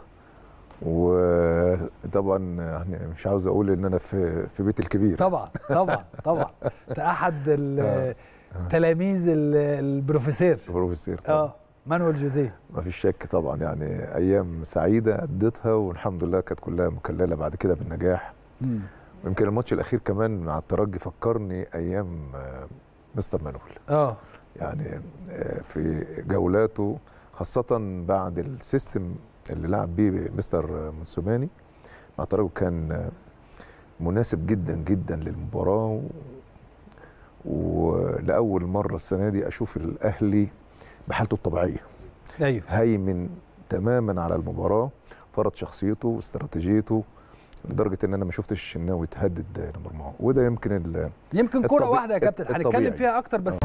وطبعا يعني مش عاوز اقول ان انا في في بيت الكبير. طبعا طبعا طبعا انت احد تلاميذ البروفيسور البروفيسور اه مانويل جوزيه. ما فيش شك طبعا، يعني ايام سعيده قضيتها والحمد لله كانت كلها مكلله بعد كده بالنجاح. امم ويمكن الماتش الاخير كمان مع الترجي فكرني ايام مستر مانويل. اه يعني في جولاته خاصه بعد السيستم اللي لعب بيه مستر موسوماني مع الترجي كان مناسب جدا جدا للمباراه. ولاول مره السنه دي اشوف الاهلي بحالته الطبيعيه. ايوه هيمن تماما على المباراه، فرض شخصيته واستراتيجيته لدرجه ان انا ما شفتش انه يتهدد نمر معه. وده يمكن ال يمكن كوره واحده يا كابتن هنتكلم فيها اكتر. بس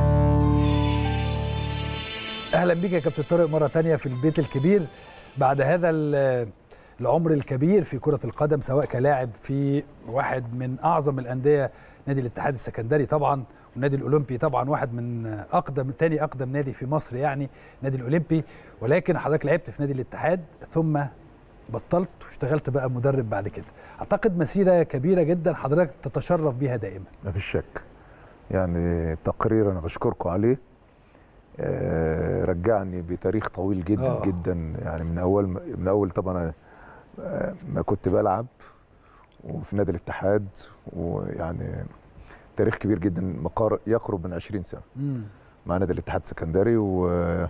اهلا بيك يا كابتن طارق مره ثانيه في البيت الكبير بعد هذا العمر الكبير في كره القدم، سواء كلاعب في واحد من اعظم الانديه نادي الاتحاد السكندري طبعا، والنادي الاولمبي طبعا واحد من اقدم ثاني اقدم نادي في مصر يعني نادي الاولمبي، ولكن حضرتك لعبت في نادي الاتحاد ثم بطلت واشتغلت بقى مدرب بعد كده. اعتقد مسيره كبيره جدا حضرتك تتشرف بيها دائما. ما فيش شك، يعني تقرير انا بشكركم عليه. آه رجعني بتاريخ طويل جدا أوه. جدا، يعني من اول من اول طبعا آه ما كنت بلعب وفي نادي الاتحاد، ويعني تاريخ كبير جدا مقار يقرب من عشرين سنه مم. مع نادي الاتحاد السكندري. و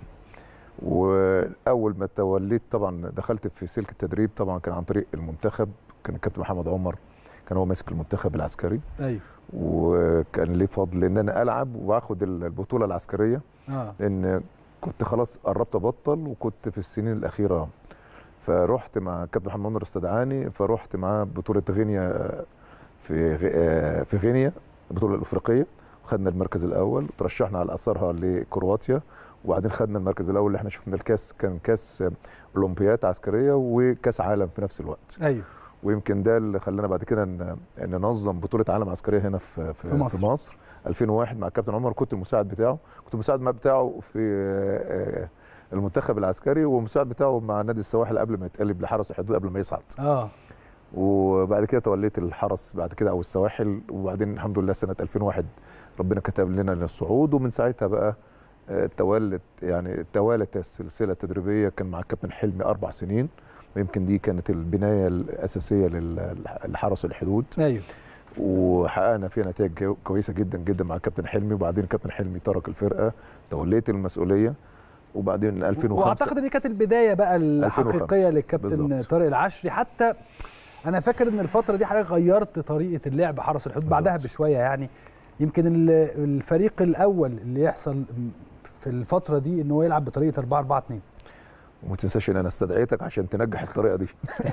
واول ما توليت طبعا دخلت في سلك التدريب طبعا كان عن طريق المنتخب، كان الكابتن محمد عمر كان هو ماسك المنتخب العسكري. ايوه وكان لي فضل ان انا العب واخد البطوله العسكريه اه لان كنت خلاص قربت ابطل وكنت في السنين الاخيره، فرحت مع كابتن محمد عمر استدعاني، فرحت معاه بطوله غينيا في في غينيا البطوله الافريقيه، وخدنا المركز الاول وترشحنا على اثرها لكرواتيا، وبعدين خدنا المركز الاول اللي احنا شفنا الكاس كان كاس اولمبيات عسكريه وكاس عالم في نفس الوقت. ايوه ويمكن ده اللي خلانا بعد كده ننظم بطوله عالم عسكريه هنا في في, في مصر, في مصر ألفين وواحد مع الكابتن عمر. كنت المساعد بتاعه كنت المساعد بتاعه في المنتخب العسكري، ومساعد بتاعه مع نادي السواحل قبل ما يتقلب لحرس الحدود قبل ما يصعد. اه وبعد كده توليت الحرس بعد كده او السواحل، وبعدين الحمد لله سنه ألفين وواحد ربنا كتب لنا الصعود، ومن ساعتها بقى توالت يعني توالت السلسله التدريبيه. كان مع الكابتن حلمي اربع سنين، ويمكن دي كانت البنايه الاساسيه للحرس الحدود. ايوه وحققنا فيها نتائج كويسه جدا جدا مع الكابتن حلمي، وبعدين الكابتن حلمي ترك الفرقه، توليت المسؤوليه، وبعدين ألفين وخمسة واعتقد ان دي كانت البدايه بقى الحقيقيه للكابتن طارق العشري. حتى انا فاكر ان الفتره دي حضرتك غيرت طريقه اللعب حرس الحدود بعدها بشويه، يعني يمكن الفريق الاول اللي يحصل في الفتره دي ان هو يلعب بطريقه أربعة أربعة اتنين. وما تنساش ان انا استدعيتك عشان تنجح الطريقه دي.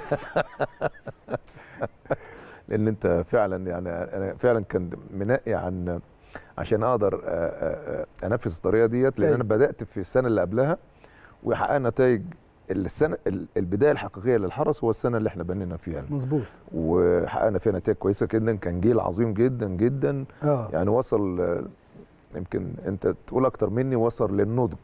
لان انت فعلا يعني انا فعلا كان منقي عن عشان اقدر انفذ الطريقه ديت، لان انا بدات في السنه اللي قبلها وحققنا نتائج. السنه البدايه الحقيقيه للحرس هو السنه اللي احنا بنينا فيها مظبوط، وحققنا فيها نتائج كويسه جدا. كان جيل عظيم جدا جدا أوه. يعني وصل، يمكن انت تقول اكتر مني، وصل للنضج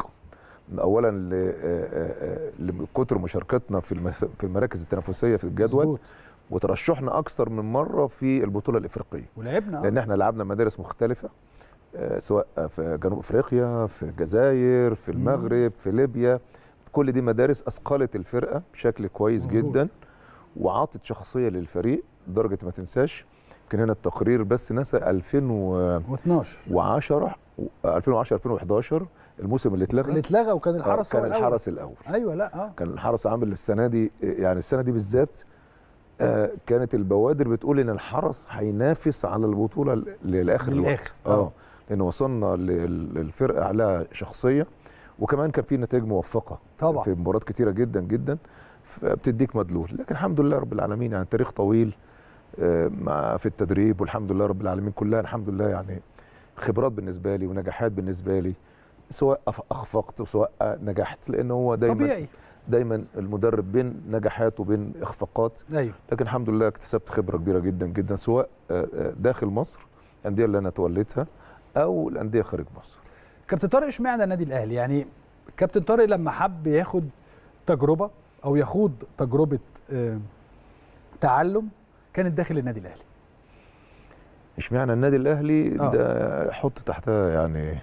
اولا لكتر مشاركتنا في في المراكز التنافسيه في الجدول مزبوط. وترشحنا اكثر من مره في البطوله الافريقيه، ولعبنا لان احنا لعبنا مدارس مختلفه، سواء في جنوب افريقيا، في الجزائر، في المغرب، في ليبيا. كل دي مدارس اثقلت الفرقه بشكل كويس مزبوط. جدا، وعطت شخصيه للفريق لدرجه ما تنساش. يمكن هنا التقرير بس نسى ألفين واثناشر وعشرة ألفين وعشرة ألفين وحداشر الموسم اللي اتلغى اللي اتلغى وكان الحرس كان الأول. الحرس الاول. ايوه لا اه كان الحرس عامل السنه دي، يعني السنه دي بالذات آه كانت البوادر بتقول ان الحرس هينافس على البطوله للاخر للاخر اه لان وصلنا للفرقه على شخصيه، وكمان كان في نتائج موفقه طبعا في مباريات كتيره جدا جدا بتديك مدلول. لكن الحمد لله رب العالمين، يعني تاريخ طويل مع في التدريب، والحمد لله رب العالمين كلها الحمد لله يعني خبرات بالنسبه لي ونجاحات بالنسبه لي، سواء اخفقت وسواء نجحت، لان هو دايما طبيعي دايما المدرب بين نجاحات وبين اخفاقات. ايوه لكن الحمد لله اكتسبت خبره كبيره جدا جدا، سواء داخل مصر الانديه اللي انا توليتها او الانديه خارج مصر. كابتن طارق اشمعنى النادي الاهلي؟ يعني كابتن طارق لما حب ياخد تجربه او يخوض تجربه اه تعلم كانت داخل النادي الاهلي. اشمعنى النادي الاهلي؟ آه. ده حط تحتها يعني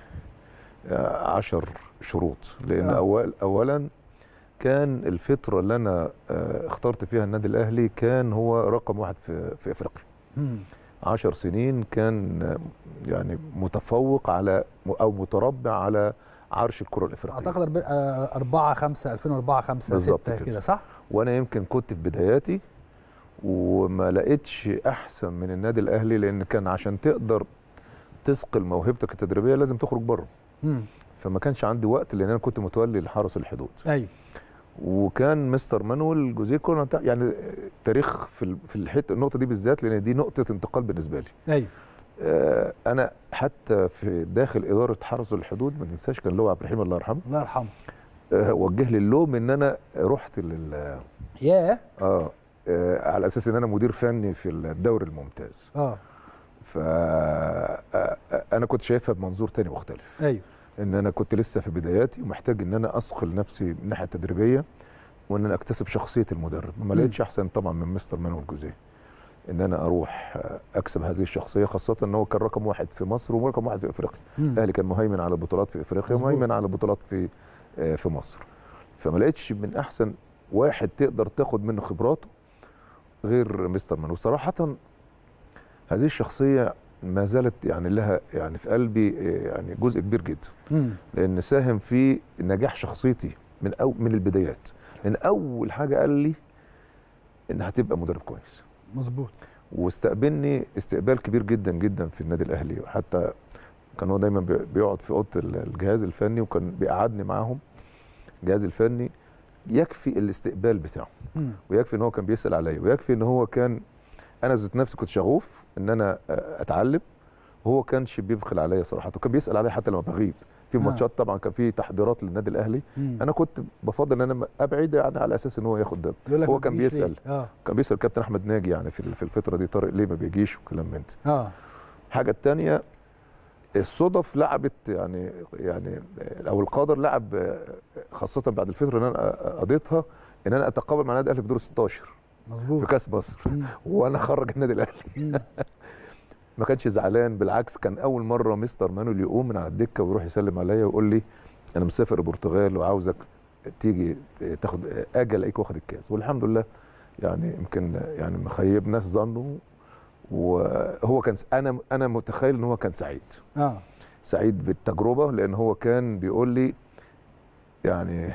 عشر شروط، لان آه. أول اولا كان الفتره اللي انا اخترت فيها النادي الاهلي كان هو رقم واحد في في افريقيا. مم. عشر سنين كان يعني متفوق على او متربع على عرش الكره الافريقيه. اعتقد أربعة خمسة ألفين وأربعة خمسة ستة كده صح؟ وانا يمكن كنت في بداياتي وما لقيتش احسن من النادي الاهلي، لان كان عشان تقدر تثقل موهبتك التدريبيه لازم تخرج بره. فما كانش عندي وقت، لان انا كنت متولي لحرس الحدود. ايوه. وكان مستر مانويل جوزيه كورنا يعني تاريخ في في الحته النقطه دي بالذات، لان دي نقطه انتقال بالنسبه لي. ايوه. آه انا حتى في داخل اداره حرس الحدود ما تنساش كان لو عبد الرحيم الله يرحمه. الله يرحمه. آه وجه لي اللوم ان انا رحت لل ياه اه آه على اساس ان انا مدير فني في الدوري الممتاز. اه ف انا كنت شايفها بمنظور تاني مختلف. ايوه. ان انا كنت لسه في بداياتي ومحتاج ان انا اثقل نفسي من الناحيه التدريبيه، وان انا اكتسب شخصيه المدرب. ما لقيتش احسن طبعا من مستر مانويل جوزيه ان انا اروح اكسب هذه الشخصيه، خاصه ان هو كان رقم واحد في مصر ورقم واحد في افريقيا. الاهلي كان مهيمن على البطولات في افريقيا ومهيمن على البطولات في في مصر. فما لقيتش من احسن واحد تقدر تاخد منه خبراته غير مستر مانويل. صراحه هذه الشخصيه ما زالت يعني لها يعني في قلبي يعني جزء كبير جدا. مم. لان ساهم في نجاح شخصيتي من أو من البدايات. لان اول حاجه قال لي ان هتبقى مدرب كويس. مظبوط. واستقبلني استقبال كبير جدا جدا في النادي الاهلي، حتى كان هو دايما بيقعد في اوضه الجهاز الفني وكان بيقعدني معاهم. الجهاز الفني يكفي الاستقبال بتاعه. مم. ويكفي ان هو كان بيسال عليا، ويكفي ان هو كان انا ذات نفسي كنت شغوف ان انا اتعلم، وهو كانش بيبخل عليا صراحه، وكان بيسال عليا حتى لما بغيب في ماتشات. طبعا كان في تحضيرات للنادي الاهلي. مم. انا كنت بفضل ان انا ابعد يعني على اساس ان هو ياخد ده. هو كان بيسال آه. كان بيسال كابتن احمد ناجي يعني في في الفتره دي طارق ليه ما بيجيش وكلام من ده. اه الحاجه الثانيه الصدف لعبت يعني يعني او القدر لعب، خاصه بعد الفتره اللي انا قضيتها، ان انا اتقابل مع النادي الاهلي في دور ستاشر. مظبوط. في كاس مصر. وانا خرج النادي الاهلي. ما كانش زعلان، بالعكس كان اول مره مستر مانويل يقوم من على الدكه ويروح يسلم عليا ويقول لي انا مسافر البرتغال وعاوزك تيجي تاخد اجي الاقيك واخد الكاس. والحمد لله يعني يمكن يعني مخيب ناس ظنوا، وهو كان انا انا متخيل ان هو كان سعيد. اه سعيد بالتجربه، لان هو كان بيقول لي يعني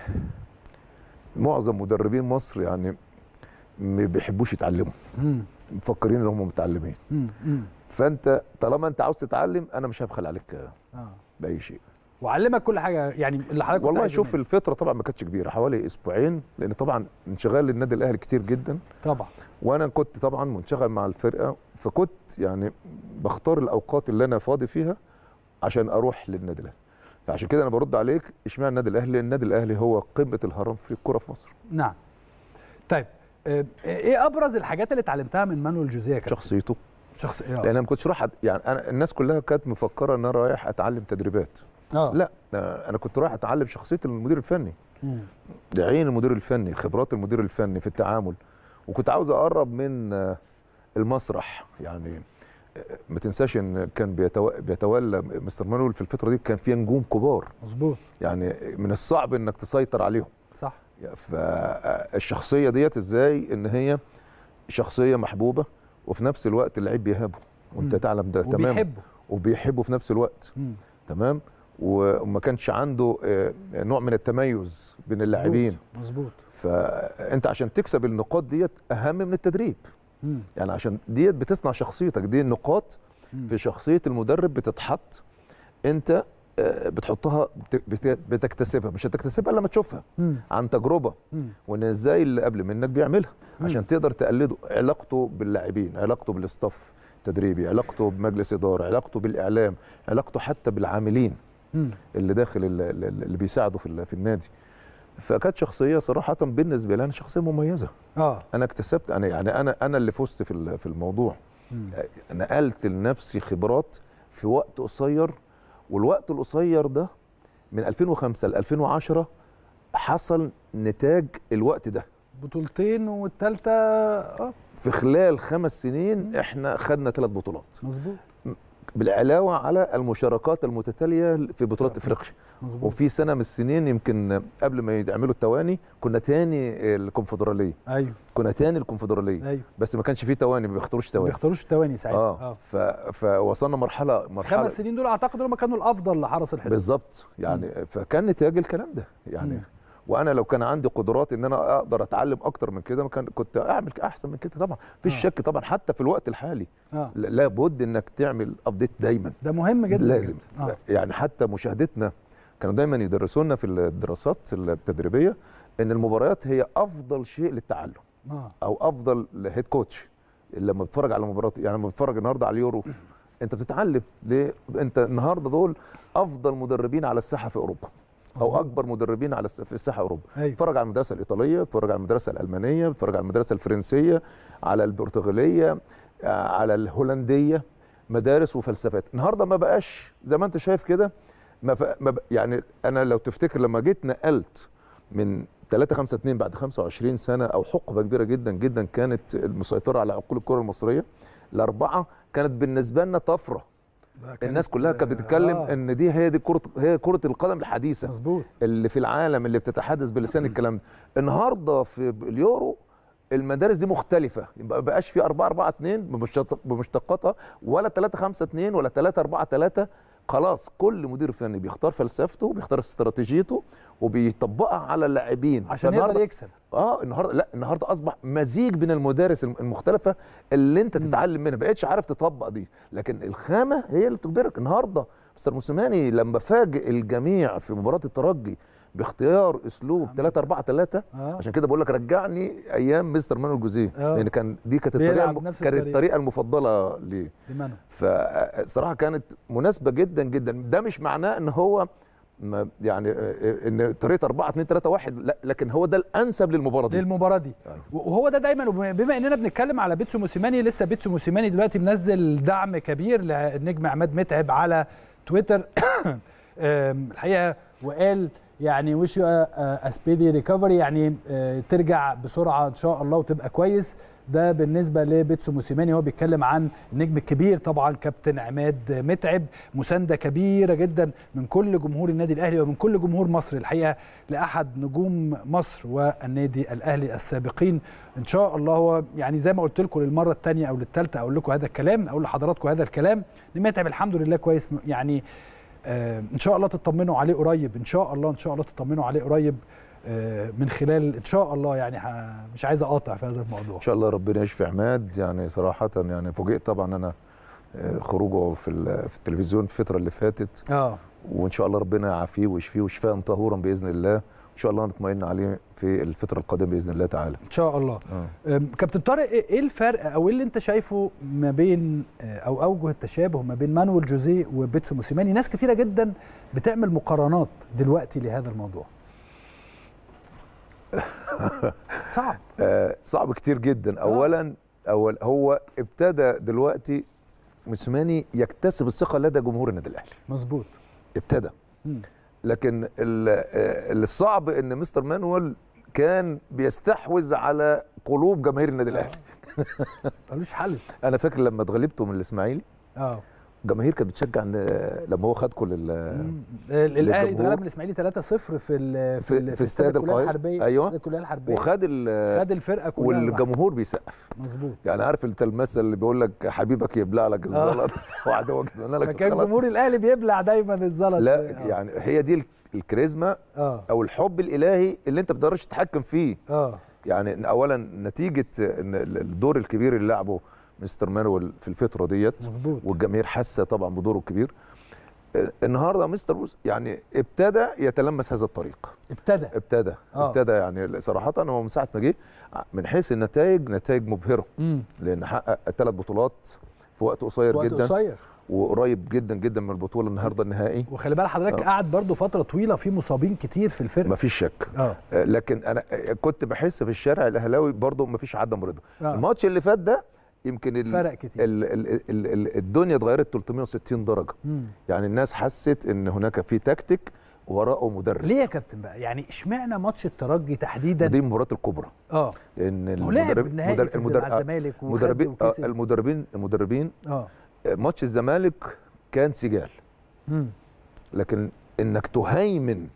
معظم مدربين مصر يعني ما بيحبوش يتعلموا، مفكرين ان هم متعلمين. فانت طالما انت عاوز تتعلم انا مش هبخل عليك آه. باي شيء، وعلمك كل حاجه يعني اللي حضرتك والله. شوف الفتره طبعا ما كانتش كبيره، حوالي اسبوعين، لان طبعا انشغال النادي الاهلي كتير جدا طبعا، وانا كنت طبعا منشغل مع الفرقه، فكنت يعني بختار الاوقات اللي انا فاضي فيها عشان اروح للنادي الاهلي. فعشان كده انا برد عليك اشمعنى النادي الاهلي؟ لان النادي الاهلي هو قمه الهرم في الكره في مصر. نعم. طيب ايه ابرز الحاجات اللي اتعلمتها من مانويل جوزيه؟ شخصيته. شخصيه. لان انا ما كنتش رايح يعني انا الناس كلها كانت مفكره ان انا رايح اتعلم تدريبات. اه لا، انا كنت رايح اتعلم شخصيه المدير الفني. عين المدير الفني، خبرات المدير الفني في التعامل. وكنت عاوز اقرب من المسرح. يعني ما تنساش ان كان بيتولى مستر مانويل في الفتره دي كان فيها نجوم كبار. مظبوط. يعني من الصعب انك تسيطر عليهم. صح. فالشخصيه ديت ازاي ان هي شخصيه محبوبه وفي نفس الوقت اللعيب بيهابه وانت تعلم ده تمام، وبيحبه وبيحبه في نفس الوقت. مم. تمام. وما كانش عنده نوع من التميز بين اللاعبين. مظبوط. فانت عشان تكسب النقاط ديت اهم من التدريب. مم. يعني عشان ديت بتصنع شخصيتك، دي النقاط مم. في شخصيه المدرب بتتحط، انت بتحطها بتكتسبها، مش هتكتسبها الا لما تشوفها مم. عن تجربه، مم. وان ازاي اللي قبل منك بيعملها مم. عشان تقدر تقلده. علاقته باللاعبين، علاقته بالاستاف التدريبي، علاقته بمجلس اداره، علاقته بالاعلام، علاقته حتى بالعاملين مم. اللي داخل اللي بيساعدوا في في النادي. فكانت شخصيه صراحه بالنسبه لي انا شخصيه مميزه. اه انا اكتسبت، انا يعني انا انا اللي فزت في في الموضوع. مم. نقلت لنفسي خبرات في وقت قصير، والوقت القصير ده من ألفين وخمسة ل ألفين وعشرة حصل نتاج الوقت ده. بطولتين والثالثه اه في خلال خمس سنين مم. احنا خدنا ثلاث بطولات. مظبوط. بالعلاوه على المشاركات المتتاليه في بطولات افريقيا. وفي سنه من السنين يمكن قبل ما يعملوا التواني كنا تاني الكونفدراليه. ايوه كنا تاني الكونفدراليه. ايوه بس ما كانش فيه تواني، ما بيختاروش تواني. ما بيختاروش التواني ساعتها. اه, آه. ف... فوصلنا مرحله مرحله خمس سنين دول اعتقد هم كانوا الافضل لحرس الحدود. بالظبط. يعني مم. فكان نتاج الكلام ده يعني. مم. وانا لو كان عندي قدرات ان انا اقدر اتعلم اكتر من كده كان كنت اعمل احسن من كده طبعا. مفيش آه. شك طبعا. حتى في الوقت الحالي آه. لابد انك تعمل ابديت دايما. ده مهم جدا. لازم. آه. يعني حتى مشاهدتنا كانوا دايما يدرسوا لنا في الدراسات التدريبيه ان المباريات هي افضل شيء للتعلم. آه. او افضل هيد كوتش. لما بتتفرج على مباراه، يعني لما بتتفرج النهارده على اليورو انت بتتعلم. ليه؟ انت النهارده دول افضل مدربين على الساحه في اوروبا. او اكبر مدربين على في الساحه اوروبا. اتفرج على المدرسه الايطاليه، اتفرج على المدرسه الالمانيه، اتفرج على المدرسه الفرنسيه، على البرتغاليه، على الهولنديه. مدارس وفلسفات. النهارده ما بقاش زي ما انت شايف كده. ما, ف... ما ب... يعني انا لو تفتكر لما جيت نقلت من ثلاثة خمسة اثنين بعد خمسة وعشرين سنه، او حقبه كبيره جدا جدا كانت المسيطره على عقول الكره المصريه، الاربعه كانت بالنسبه لنا طفره. الناس كلها كانت بتتكلم آه. ان دي هي دي كره هي كره القدم الحديثه. مظبوط. اللي في العالم اللي بتتحدث بلسان الكلام ده. النهارده في اليورو المدارس دي مختلفه، ما بقاش في أربعة أربعة اثنين بمشتقاتها، ولا ثلاثة خمسة اثنين ولا ثلاثة أربعة ثلاثة. خلاص كل مدير فني بيختار فلسفته، بيختار استراتيجيته، وبيطبقها على اللاعبين عشان يقدر يكسب. اه النهارده لا النهارده اصبح مزيج بين المدارس المختلفه اللي انت تتعلم منها. بقيتش عارف تطبق دي، لكن الخامه هي اللي بتجبرك. النهارده مستر موسيماني لما فاجئ الجميع في مباراه الترجي باختيار اسلوب ثلاثة أربعة ثلاثة، آه. عشان كده بقول لك رجعني ايام مستر مانويل جوزيه، آه. لان كان دي كانت الطريقه الم... كانت الطريقه المفضله ليه. فصراحه كانت مناسبه جدا جدا. ده مش معناه ان هو ما يعني ان طريقه أربعة اثنين ثلاثة واحد، لا، لكن هو ده الانسب للمباراه دي للمباراه دي يعني. وهو ده دايما. بما اننا بنتكلم على بيتسو موسيماني، لسه بيتسو موسيماني دلوقتي منزل دعم كبير للنجم عماد متعب على تويتر الحقيقه، وقال يعني وش اسبيدي ريكفري، يعني ترجع بسرعه ان شاء الله وتبقى كويس. ده بالنسبه لبيتسو موسيماني. هو بيتكلم عن النجم الكبير طبعا كابتن عماد متعب، مسانده كبيره جدا من كل جمهور النادي الاهلي ومن كل جمهور مصر الحقيقه لاحد نجوم مصر والنادي الاهلي السابقين. ان شاء الله هو يعني زي ما قلت لكم للمره الثانيه او للثالثه اقول لكم هذا الكلام، اقول لحضراتكم هذا الكلام، ان متعب الحمد لله كويس. يعني آه ان شاء الله تطمنوا عليه قريب، ان شاء الله ان شاء الله تطمنوا عليه قريب آه من خلال ان شاء الله. يعني مش عايز اقاطع في هذا الموضوع. ان شاء الله ربنا يشفي عماد. يعني صراحه يعني فوجئت طبعا انا آه خروجه في في التلفزيون الفتره اللي فاتت. اه وان شاء الله ربنا يعافيه ويشفيه وشفاء طهورا باذن الله. ان شاء الله نطمئن عليه في الفتره القادمه باذن الله تعالى ان شاء الله. آه. كابتن طارق، ايه الفرق او ايه اللي انت شايفه ما بين او اوجه التشابه ما بين مانويل جوزيه وبيتسو موسيماني؟ ناس كتيره جدا بتعمل مقارنات دلوقتي لهذا الموضوع. صعب آه صعب كتير جدا. اولا اول هو ابتدى دلوقتي موسيماني يكتسب الثقه لدى جمهور النادي الاهلي. مظبوط. ابتدى. م. لكن الصعب ان مستر مانويل كان بيستحوذ على قلوب جماهير النادي الاهلي. ملوش حل. انا فاكر لما اتغلبتوا من الاسماعيلي اه الجماهير كانت بتشجع لما هو خدكم لل الاهلي اتغلب من الاسماعيلي ثلاثة صفر في ال في ال في استاد الكليه الحربيه. ايوه استاد الكليه الحربيه، وخد خد الفرقه كلها والجمهور بيسقف. مظبوط. يعني عارف انت المثل اللي بيقول لك حبيبك يبلع لك الزلط وعدوك يتمنى لك. كان جمهور الاهلي بيبلع دايما الزلط. لا آه. يعني هي دي الكاريزما آه. او الحب الالهي اللي انت ما بتقدرش تتحكم فيه. اه يعني اولا نتيجه الدور الكبير اللي لعبه مستر مانويل في الفتره ديت، مظبوط، والجماهير حاسه طبعا بدوره الكبير. النهارده مستر بوس يعني ابتدى يتلمس هذا الطريق. ابتدى ابتدى آه. ابتدى يعني صراحه هو من ساعه ما جه من حيث النتائج نتائج مبهره. مم. لان حقق ثلاث بطولات في وقت قصير في وقت جدا، قصير وقريب جدا جدا من البطوله النهارده النهائي. وخلي بال حضرتك آه. قعد برضو فتره طويله في مصابين كتير في الفرقه، مفيش شك. آه. لكن انا كنت بحس في الشارع الاهلاوي برضو مفيش عدم رضا. آه. الماتش اللي فات ده يمكن فرق كتير. ال ال ال ال الدنيا اتغيرت ثلاثمائة وستين درجه. مم. يعني الناس حست ان هناك في تكتيك وراءه مدرب. ليه يا كابتن بقى؟ يعني اشمعنى ماتش الترجي تحديدا؟ دي المباراه الكبرى. اه لان المدرب النهائي في المدرب الزمالك المدربين آه المدربين المدربين اه ماتش الزمالك كان سجال. مم. لكن انك تهيمن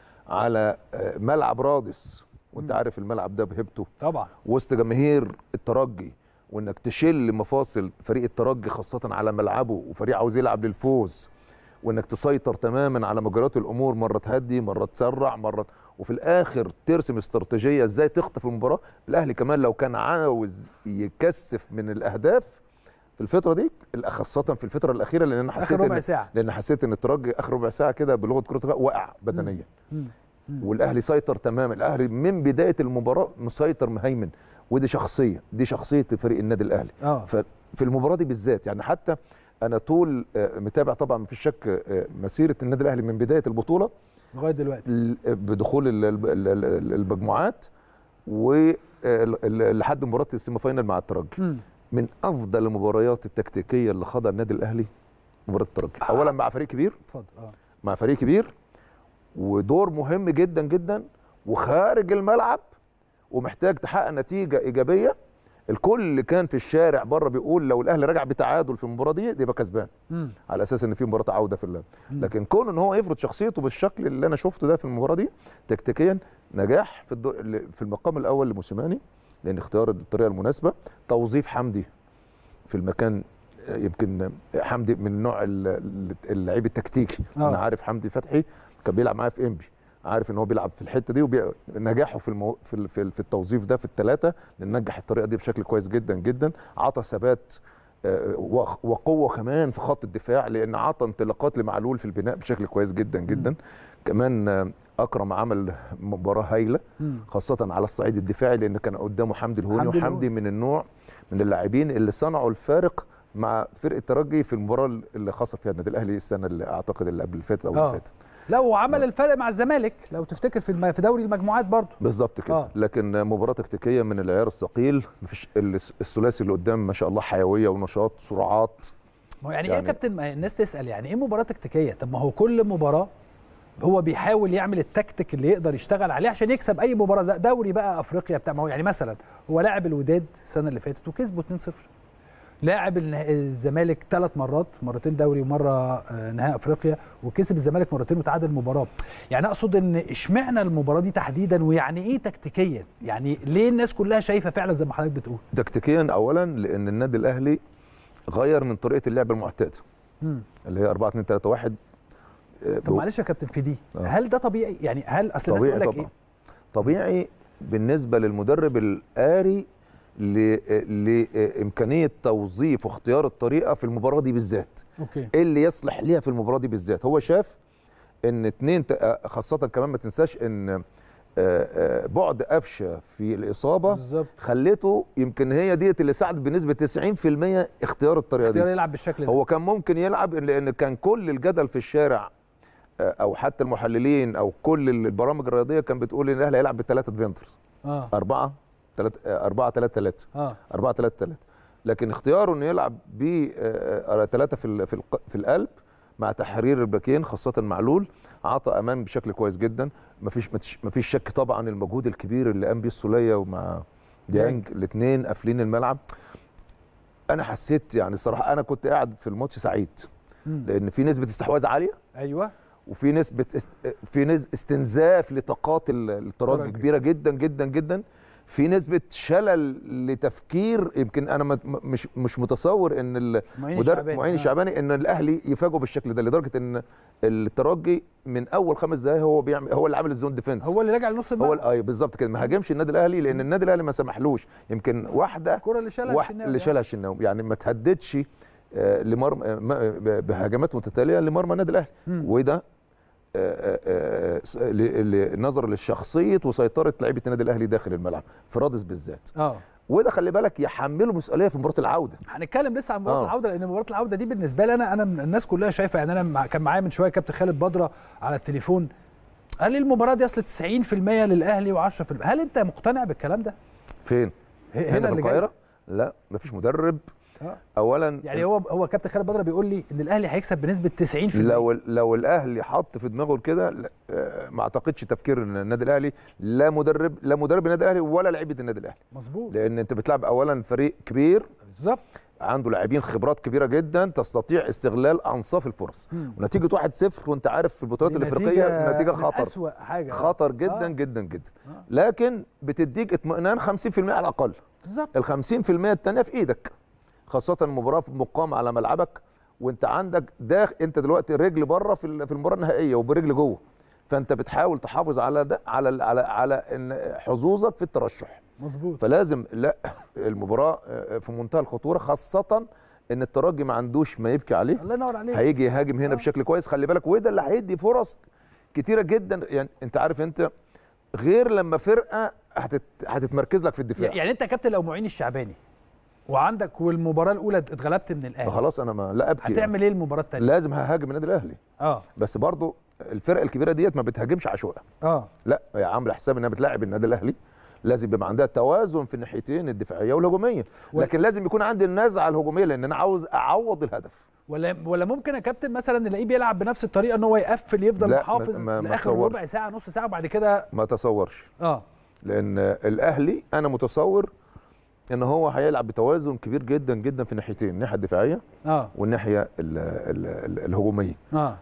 على ملعب رادس وانت مم. عارف الملعب ده بهبته طبعا وسط جماهير الترجي، وانك تشل مفاصل فريق الترجي خاصه على ملعبه وفريق عاوز يلعب للفوز، وانك تسيطر تماما على مجريات الامور، مره تهدي مره تسرع مره، وفي الاخر ترسم استراتيجيه ازاي تخطف المباراه. الاهلي كمان لو كان عاوز يكثف من الاهداف في الفتره دي خاصه في الفتره الاخيره، لان انا حسيت اخر ربع ساعه لان حسيت ان الترجي اخر ربع ساعه كده بلغه كره القدم وقع بدنيا. مم. مم. والاهلي سيطر تماما. الاهلي من بدايه المباراه مسيطر مهيمن، ودي شخصيه دي شخصيه فريق النادي الاهلي. اه ففي المباراه دي بالذات يعني حتى انا طول متابع طبعا مفيش شك مسيره النادي الاهلي من بدايه البطوله لغايه دلوقتي بدخول المجموعات ولحد مباراه السيمي فاينال مع الترجي. من افضل المباريات التكتيكيه اللي خاضها النادي الاهلي مباراه الترجي. آه. اولا مع فريق كبير. اتفضل. اه مع فريق كبير ودور مهم جدا جدا وخارج الملعب ومحتاج تحقق نتيجه ايجابيه. الكل كان في الشارع بره بيقول لو الاهلي رجع بتعادل في المباراه دي يبقى كسبان، على اساس ان في مباراه عوده في اللعب. لكن كون ان هو يفرض شخصيته بالشكل اللي انا شفته ده في المباراه دي تكتيكيا نجاح في الدور في المقام الاول لموسيماني، لان اختيار الطريقه المناسبه، توظيف حمدي في المكان، يمكن حمدي من نوع اللعيب التكتيكي. آه. انا عارف حمدي فتحي كان بيلعب معايا في انبي، عارف ان هو بيلعب في الحته دي ونجاحه في المو... في في التوظيف ده في الثلاثه، ننجح الطريقه دي بشكل كويس جدا جدا. عطى ثبات وقوه كمان في خط الدفاع، لان عطى انطلاقات لمعلول في البناء بشكل كويس جدا جدا. م. كمان اكرم عمل مباراه هايله خاصه على الصعيد الدفاعي، لان كان قدامه حمدي الهوني، وحمدي من النوع من اللاعبين اللي صنعوا الفارق مع فرقه الترجي في المباراه اللي خسر فيها النادي الاهلي السنه اللي اعتقد اللي قبل اللي فاتت او اللي فاتت. لا وعمل الفرق مع الزمالك لو تفتكر في في دوري المجموعات برضه. بالظبط كده. آه. لكن مباراه تكتيكيه من العيار الثقيل، مفيش الثلاثي اللي قدام ما شاء الله حيويه ونشاط سرعات. ما يعني, يعني ايه يا كابتن؟ الناس تسال يعني ايه مباراه تكتيكيه؟ طب ما هو كل مباراه هو بيحاول يعمل التكتيك اللي يقدر يشتغل عليه عشان يكسب اي مباراه، ده دوري بقى افريقيا بتاع. ما هو يعني مثلا هو لاعب الوداد السنه اللي فاتت وكسبه اتنين صفر. لاعب الزمالك ثلاث مرات، مرتين دوري ومره نهائي افريقيا، وكسب الزمالك مرتين وتعادل مباراه. يعني اقصد ان اشمعنى المباراه دي تحديدا، ويعني ايه تكتيكيا؟ يعني ليه الناس كلها شايفه فعلا زي ما حضرتك بتقول؟ تكتيكيا اولا لان النادي الاهلي غير من طريقه اللعب المعتاده اللي هي أربعة اتنين تلاتة واحد. طب معلش يا كابتن في دي آه. هل ده طبيعي؟ يعني هل اصل الناس تقول لك ايه؟ طبيعي بالنسبه للمدرب القاري لامكانيه توظيف واختيار الطريقه في المباراه دي بالذات. اوكي. ايه اللي يصلح ليها في المباراه دي بالذات؟ هو شاف ان اتنين خاصه كمان ما تنساش ان بعد قفشه في الاصابه بالزبط. خلته يمكن هي ديت اللي ساعدت بنسبه تسعين في المية اختيار الطريقه اختيار دي. يلعب بالشكل ده. هو كان ممكن يلعب لان كان كل الجدل في الشارع او حتى المحللين او كل البرامج الرياضيه كان بتقول ان الاهلي هيلعب بثلاثه ديفندرز. اه أربعة ثلاثة أربعة ثلاثة ثلاثة اه أربعة ثلاثة ثلاثة. لكن اختياره انه يلعب ب ثلاثة في في في القلب مع تحرير الباكين خاصه معلول عطى امان بشكل كويس جدا. مفيش مفيش شك طبعا المجهود الكبير اللي قام بيه السوليه ومع ديانج الاثنين قافلين الملعب. انا حسيت يعني الصراحه انا كنت قاعد في الماتش سعيد لان في نسبه استحواذ عاليه. ايوه. وفي نسبه است... في نسبة استنزاف لطاقات الترجي كبيره جدا جدا جدا. في نسبه شلل لتفكير. يمكن انا مش مش متصور ان المدرب معين الشعباني ان الاهلي يفاجئوا بالشكل ده، لدرجه ان الترجي من اول خمس دقائق هو بيعمل هو اللي عامل الزون ديفنس، هو اللي راجع لنص الملعب. هو ايوه بالظبط كده، ما هاجمش النادي الاهلي لان النادي الاهلي ما سمحلوش. يمكن واحده الكره اللي شالها واحد اللي شالها الشناوي يعني ما تهددش لمرمى بهجمات متتاليه لمرمى النادي الاهلي. وده نظرا للشخصيه وسيطره لعيبه النادي الاهلي داخل الملعب في رادس بالذات. اه وده خلي بالك يحمله مسؤوليه في مباراه العوده. هنتكلم لسه عن مباراه آه. العوده، لان مباراه العوده دي بالنسبه لي انا انا الناس كلها شايفه. يعني انا كان معايا من شويه كابتن خالد بدره على التليفون قال لي المباراه دي اصل تسعين في المية للاهلي وعشرة في المية. هل انت مقتنع بالكلام ده؟ فين؟ هنا في القاهره؟ لا مفيش مدرب. آه. اولا يعني هو هو كابتن خالد بدره بيقول لي ان الاهلي هيكسب بنسبه تسعين في المية. لو لو الاهلي حط في دماغه كده ما اعتقدش تفكير النادي الاهلي لا مدرب لا مدرب النادي الاهلي ولا لعيبه النادي الاهلي. مظبوط. لان انت بتلعب اولا فريق كبير بالظبط عنده لاعبين خبرات كبيره جدا تستطيع استغلال انصاف الفرص. مم. ونتيجه واحد صفر وانت عارف في البطولات الافريقيه نتيجه خطر أسوأ حاجه خطر جدا آه. جدا جدا آه. لكن بتديك اطمئنان خمسين في المية على الاقل. بالظبط. ال خمسين في المية الثانيه في ايدك، خاصه المباراه مقامه على ملعبك وانت عندك داخل انت دلوقتي الرجل بره في في المباراه النهائيه وبرجل جوه، فانت بتحاول تحافظ على ده على على على ان حظوظك في الترشح. مظبوط. فلازم لا المباراه في منتهى الخطوره، خاصه ان الترجي ما عندوش ما يبكي عليه. الله ينور عليك. هيجي يهاجم هنا آه. بشكل كويس خلي بالك، وده اللي هيدي فرص كتيره جدا. يعني انت عارف انت غير لما فرقه هتت... هتتمركز لك في الدفاع. يعني انت يا كابتن لو معين الشعباني وعندك والمباراه الاولى اتغلبت من الاهلي خلاص انا ما لا ابكي. هتعمل ايه المباراه الثانيه؟ لازم ههاجم النادي الاهلي. اه بس برضو الفرق الكبيره ديت ما بتهاجمش عشوائي. اه لا هي عامله حساب انها بتلاعب النادي الاهلي، لازم يبقى عندها توازن في الناحيتين الدفاعيه والهجوميه، لكن لازم يكون عندي النزعه الهجوميه لان انا عاوز اعوض الهدف. ولا ولا ممكن يا كابتن مثلا نلاقيه بيلعب بنفس الطريقه ان هو يقفل يفضل محافظ لاخر ربع ساعه نص ساعه وبعد كده ما تصورش. اه لان الاهلي انا متصور ان هو هيلعب بتوازن كبير جدا جدا في الناحيتين، الناحيه الدفاعيه اه والناحيه ال ال ال الهجوميه. اه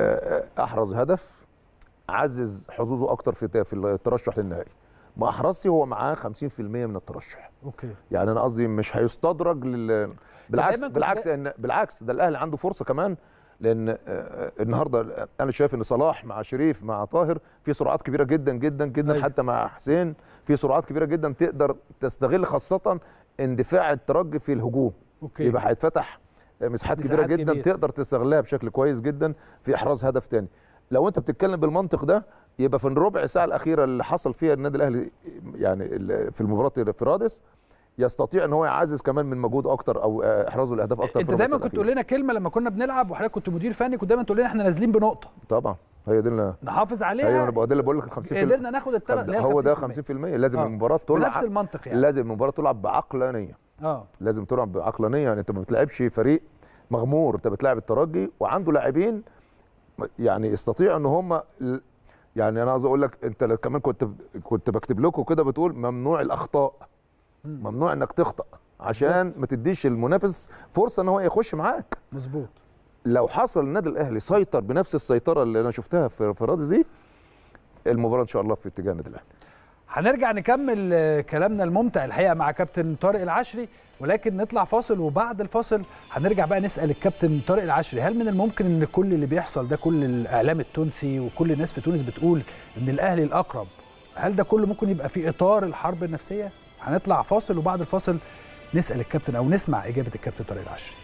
احرز هدف عزز حظوظه اكتر في في الترشح للنهائي. ما احرزش هو معاه خمسين في المية من الترشح. اوكي. يعني انا قصدي مش هيستدرج لل بالعكس بالعكس ان بالعكس ده الاهلي عنده فرصه كمان، لان النهارده انا شايف ان صلاح مع شريف مع طاهر في سرعات كبيره جدا جدا جدا. أيوة. حتى مع حسين في سرعات كبيره جدا تقدر تستغل، خاصه اندفاع الترجي في الهجوم. أوكي. يبقى هيتفتح مساحات كبيره جدا كبير. تقدر تستغلها بشكل كويس جدا في احراز هدف ثاني. لو انت بتتكلم بالمنطق ده يبقى في الربع ساعه الاخيره اللي حصل فيها النادي الاهلي يعني في المباراه في رادس يستطيع ان هو يعزز كمان من مجهود اكتر او احرازه الاهداف اكتر. انت دايما كنت تقول لنا كلمه لما كنا بنلعب وحضرتك كنت مدير فني، كنت دايما تقول لنا احنا نازلين بنقطه. طبعا هي دي اللي نحافظ عليها. ايوه انا بقول ده اللي بقول لك خمسين في المية قدرنا ناخد الثلاث هو ده خمسين في المية. لازم آه. المباراه تلعب بنفس المنطق يعني. لازم المباراه تلعب بعقلانيه. اه لازم تلعب بعقلانيه. يعني انت ما بتلعبش فريق مغمور، انت بتلعب الترجي وعنده لاعبين يعني يستطيع ان هم يعني انا عايز اقول لك انت كمان كنت كنت بكتب لكم كده بتقول ممنوع الاخطاء. م. ممنوع انك تخطأ عشان مزبوط. ما تديش المنافس فرصه ان هو يخش معاك. مظبوط. لو حصل النادي الاهلي سيطر بنفس السيطره اللي انا شفتها في رادس دي المباراه ان شاء الله في اتجاه النادي الاهلي. هنرجع نكمل كلامنا الممتع الحقيقه مع كابتن طارق العشري، ولكن نطلع فاصل وبعد الفاصل هنرجع بقى نسال الكابتن طارق العشري هل من الممكن ان كل اللي بيحصل ده كل الاعلام التونسي وكل الناس في تونس بتقول ان الاهلي الاقرب، هل ده كله ممكن يبقى في اطار الحرب النفسيه؟ هنطلع فاصل وبعد الفاصل نسال الكابتن او نسمع اجابه الكابتن طارق العشري.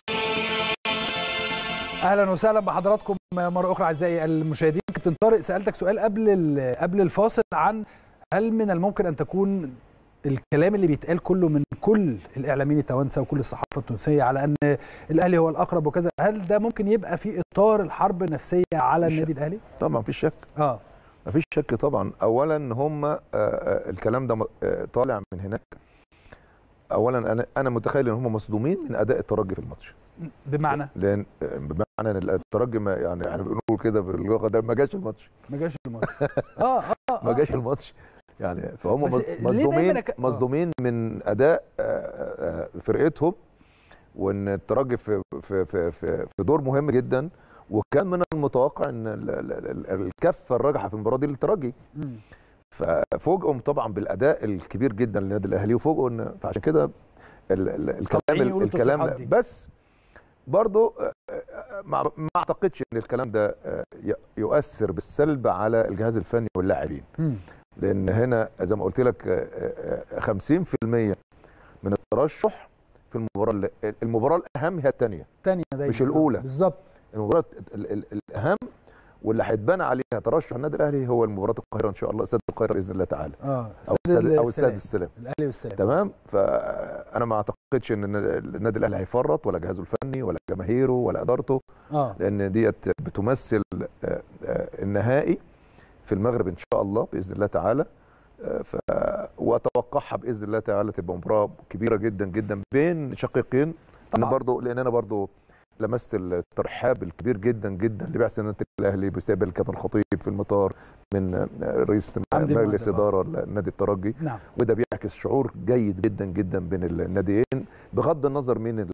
اهلا وسهلا بحضراتكم مره اخرى اعزائي المشاهدين. كابتن طارق سالتك سؤال قبل قبل الفاصل عن هل من الممكن ان تكون الكلام اللي بيتقال كله من كل الاعلاميين التوانسه وكل الصحافه التونسيه على ان الاهلي هو الاقرب وكذا، هل ده ممكن يبقى في اطار الحرب النفسيه على النادي الاهلي؟ طبعا مفيش شك. اه مفيش شك طبعا. اولا هم الكلام ده طالع من هناك اولا انا انا متخيل ان هم مصدومين من اداء الترجي في الماتش. بمعنى لان بمعنى ان الترجي ما يعني احنا بنقول كده باللغه ده ما جاش الماتش ما جاش الماتش اه اه ما جاش الماتش يعني. فهم مصدومين مصدومين من اداء فرقتهم، وان الترجي في في في في دور مهم جدا، وكان من المتوقع ان الكفه الراجحه في المباراه دي للترجي. ففوجئوا طبعا بالاداء الكبير جدا للنادي الاهلي، وفوجئوا ان فعشان كده الكلام الكلام بس برضه ما اعتقدش ان الكلام ده يؤثر بالسلب على الجهاز الفني واللاعبين، لان هنا زي ما قلت لك خمسين في المية من الترشح في المباراه المباراه الاهم هي الثانيه الثانيه مش الاولى بالظبط. المباراه الاهم واللي هيتبنى عليها ترشح النادي الاهلي هو المباراه القاهره ان شاء الله، استاد القاهره باذن الله تعالى. اه او استاد او استاد السلام الاهلي والسلام. تمام. فانا ما اعتقدش ان النادي الاهلي هيفرط، ولا جهازه الفني ولا جماهيره ولا ادارته، اه لان ديت بتمثل النهائي في المغرب ان شاء الله باذن الله تعالى. ف واتوقعها باذن الله تعالى تبقى مباراه كبيره جدا جدا بين شقيقين. انا برضو لان انا برضو لمست الترحاب الكبير جدا جدا اللي بيحصل النادي الاهلي باستقبال الكابتن الخطيب في المطار من رئيس مجلس اداره النادي الترجي. نعم. وده بيعكس شعور جيد جدا جدا بين الناديين بغض النظر مين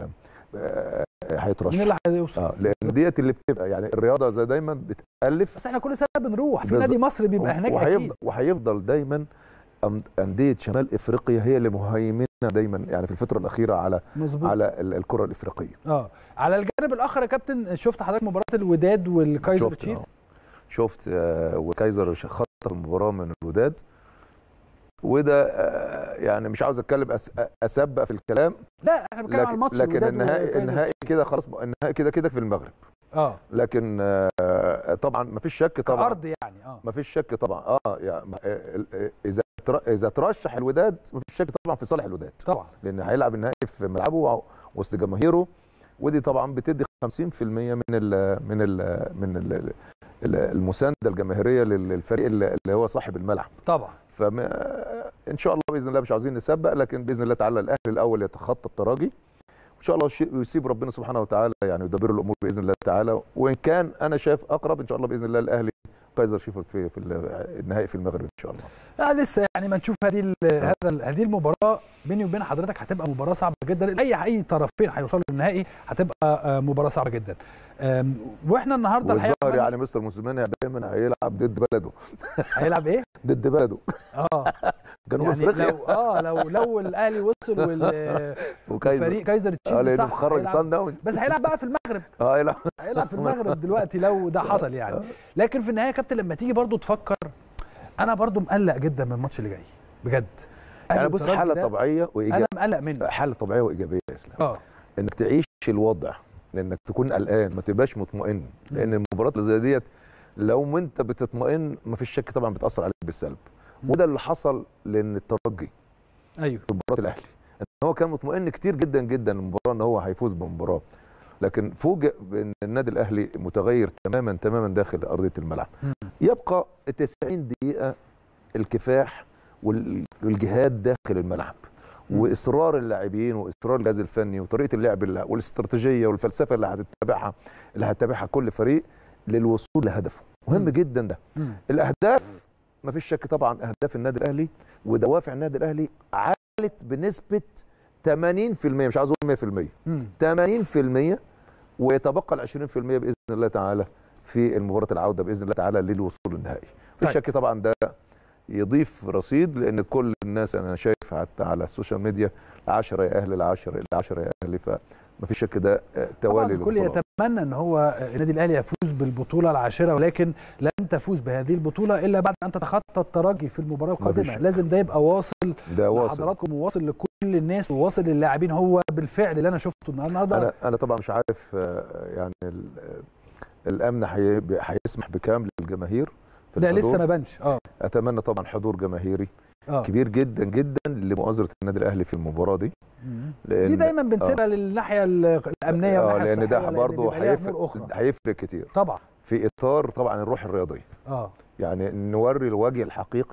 هيترشح، مين اللي هيوصل. اه لان ديت اللي بتبقى يعني الرياضه زي دايما بتالف. بس احنا كل سنه بنروح في نادي مصر بيبقى هناك اكيد، وهيفضل دايما انديه شمال افريقيا هي اللي مهيمنه دايما يعني في الفتره الاخيره على مظبوط. على الكره الافريقيه. اه على الجانب الاخر يا كابتن، شفت حضرتك مباراه الوداد والكايزر شفت تشيفز؟ شفت آه وكايزر خطف المباراه من الوداد، وده آه يعني مش عاوز اتكلم اسبق في الكلام، لا احنا بنتكلم على الماتش. لكن النهائي النهائي كده خلاص، النهائي كده كده في المغرب. اه لكن آه طبعا ما فيش شك طبعا ارض يعني اه ما فيش شك طبعا اه يعني اذا اذا ترشح الوداد ما فيش شك طبعا في صالح الوداد طبعا، لان هيلعب النهائي في ملعبه وسط جماهيره، ودي طبعا بتدي خمسين في المية من ال من ال من ال المسانده الجماهيريه للفريق اللي هو صاحب الملعب طبعا. فان شاء الله باذن الله مش عاوزين نسبق، لكن باذن الله تعالى الاهلي الاول يتخطى الترجي وان شاء الله ويسيب ربنا سبحانه وتعالى يعني يدبر الامور باذن الله تعالى. وان كان انا شايف اقرب ان شاء الله باذن الله الاهلي كايزر تشيفز في في النهائي في المغرب ان شاء الله. لا لسه يعني ما نشوف هذه هذا هذه المباراه بيني وبين حضرتك هتبقى مباراه صعبه جدا، اي اي طرفين هيوصلوا للنهائي هتبقى مباراه صعبه جدا. واحنا النهارده الظاهر يعني مستر موسيماني دايما هيلعب ضد بلده. هيلعب ايه؟ ضد بلده. اه جنوب يعني افريقيا. لو اه لو لو الاهلي وصل والفريق كايزر تشيفز صح خرج صن داونز، بس هيلعب بقى في المغرب. اه هيلعب هيلعب في المغرب دلوقتي لو ده حصل يعني. لكن في النهايه يا كابتن لما تيجي برضو تفكر، انا برضو مقلق جدا من الماتش اللي جاي بجد. يعني بص حاله طبيعيه وايجابيه، انا مقلق منه. حاله طبيعيه وايجابيه يا اسلام. اه انك تعيش الوضع، لانك تكون قلقان ما تبقاش مطمئن، لان المباريات اللي زي ديت لو انت بتطمئن ما فيش شك طبعا بتاثر عليك بالسلب. وده اللي حصل لان الترجي ايوه في مباراه الاهلي ان هو كان مطمئن كتير جدا جدا المباراه ان هو هيفوز بالمباراه، لكن فوجئ بان النادي الاهلي متغير تماما تماما داخل ارضيه الملعب. م. يبقى تسعين دقيقه الكفاح والجهاد داخل الملعب، م. واصرار اللاعبين واصرار الجهاز الفني وطريقه اللعب والاستراتيجيه والفلسفه اللي هتتبعها اللي هتتبعها كل فريق للوصول لهدفه. مهم م. جدا ده. م. الاهداف ما فيش شك طبعا اهداف النادي الاهلي ودوافع النادي الاهلي عالت بنسبه ثمانين في المية، مش عاوز اقول مية في المية، ثمانين في المية، ويتبقى ال عشرين في المية باذن الله تعالى في المباراه العوده باذن الله تعالى للوصول للنهائي. في شك طبعا ده يضيف رصيد، لان كل الناس انا شايف حتى على السوشيال ميديا عشرة يا اهلي العشرة العشرة يا اهلي، فما في شك ده توالي. الكل يتمنى ان هو النادي الاهلي يفوز بالبطوله العاشره، ولكن لن تفوز بهذه البطوله الا بعد ان تتخطى الترجي في المباراه القادمه. لازم ده يبقى واصل لحضراتكم وواصل لكل الناس وواصل للاعبين. هو بالفعل اللي انا شفته النهارده. انا انا طبعا مش عارف يعني الامن هيسمح بكام للجماهير في ده لسه ما بانش. اه اتمنى طبعا حضور جماهيري آه. كبير جدا جدا لمؤازره النادي الاهلي في المباراه دي، لان دي دايما بنسيبها آه. للناحيه الامنيه اه لان ده برضه هيفرق هيفرق كتير طبعا في اطار طبعا الروح الرياضيه. اه يعني نوري الوجه الحقيقي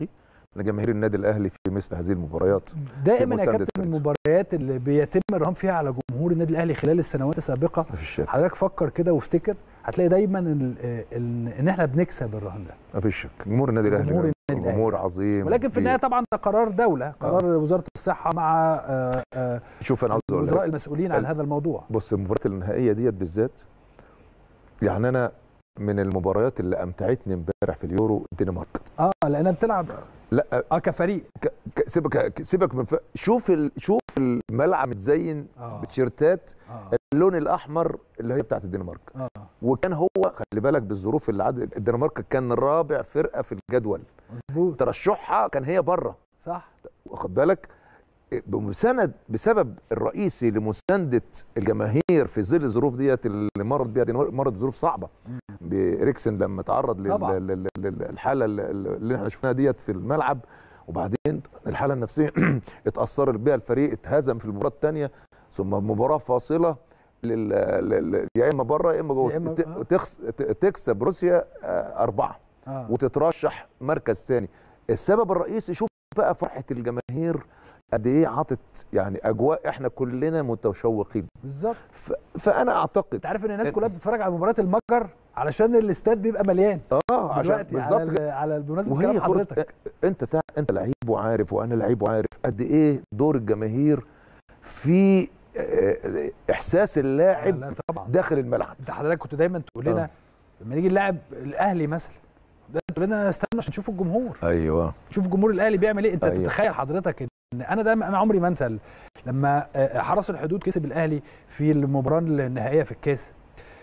لجماهير النادي الاهلي في مثل هذه المباريات. دائما يا كابتن المباريات اللي بيتم الرهان فيها على جمهور النادي الاهلي خلال السنوات السابقه، حضرتك فكر كده وافتكر هتلاقي دايما ان ان احنا بنكسب الرهان ده. مفيش شك، جمهور النادي الاهلي جمهور, جمهور عظيم، ولكن في النهايه طبعا ده قرار دوله، قرار آه. وزاره الصحه مع آه آه شوف انا عاوز اقول الوزراء المسؤولين عن هذا الموضوع. بص المباريات النهائيه ديت بالذات، يعني انا من المباريات اللي امتعتني امبارح في اليورو الدنمارك. اه لانها بتلعب لا اه كفريق. ك... سيبك سيبك من ف... شوف ال... شوف الملعب متزين آه. بتيشيرتات آه. اللون الاحمر اللي هي بتاعت الدنمارك. آه. وكان هو خلي بالك بالظروف اللي عاد الدنمارك كان رابع فرقه في الجدول. مظبوط. ترشحها كان هي بره. صح. واخد بالك بمساند بسبب الرئيسي لمسانده الجماهير في ظل الظروف ديت اللي مرت بيها، مرت بظروف صعبه بإريكسن لما تعرض للحاله اللي احنا شفناها ديت في الملعب، وبعدين الحاله النفسيه اتاثر بها الفريق، اتهزم في المباراه الثانيه، ثم مباراه فاصله لل... يا اما بره يا اما جوه، تكسب روسيا اربعه آه. وتترشح مركز ثاني. السبب الرئيسي شوف بقى فرحه الجماهير قد ايه عطت يعني اجواء احنا كلنا متشوقين بالظبط. فانا اعتقد انت عارف ان الناس كلها بتتفرج على مباراه المجر علشان الاستاد بيبقى مليان اه عشان بالظبط على على بمناسبه كلام حضرتك. انت تع... انت لعيب وعارف وانا لعيب وعارف قد ايه دور الجماهير في احساس اللاعب لا طبعا داخل الملعب. انت حضرتك كنت دايما تقول لنا لما نيجي نلاعب الاهلي مثلا ده تقول لنا استنى عشان نشوف الجمهور. ايوه شوف الجمهور الاهلي بيعمل ايه. انت أيوة. تتخيل حضرتك ان انا دايما انا عمري ما انسى لما حرس الحدود كسب الاهلي في المباراه النهائيه في الكاس،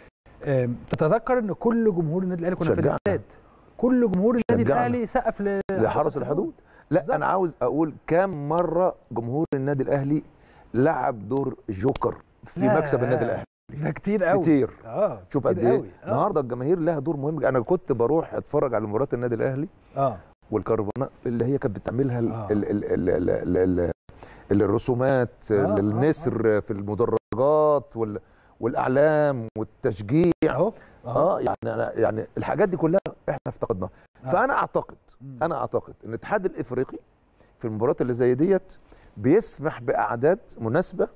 تتذكر ان كل جمهور النادي الاهلي كنا في الاستاد، كل جمهور النادي الاهلي سقف لحرس الحدود. لا بالزبط. انا عاوز اقول كام مره جمهور النادي الاهلي لعب دور جوكر في مكسب النادي الاهلي. ده كتير قوي كتير اه شوف قد ايه النهارده الجماهير لها دور مهم. انا كنت بروح اتفرج على مباريات النادي الاهلي اه والكربونات اللي هي كانت بتعملها آه. ال ال ال ال ال ال الرسومات آه النسر آه. في المدرجات وال والاعلام والتشجيع اهو اه يعني أنا يعني الحاجات دي كلها احنا افتقدناها. آه. فانا اعتقد م. انا اعتقد ان الاتحاد الافريقي في المباريات اللي زي ديت بيسمح باعداد مناسبه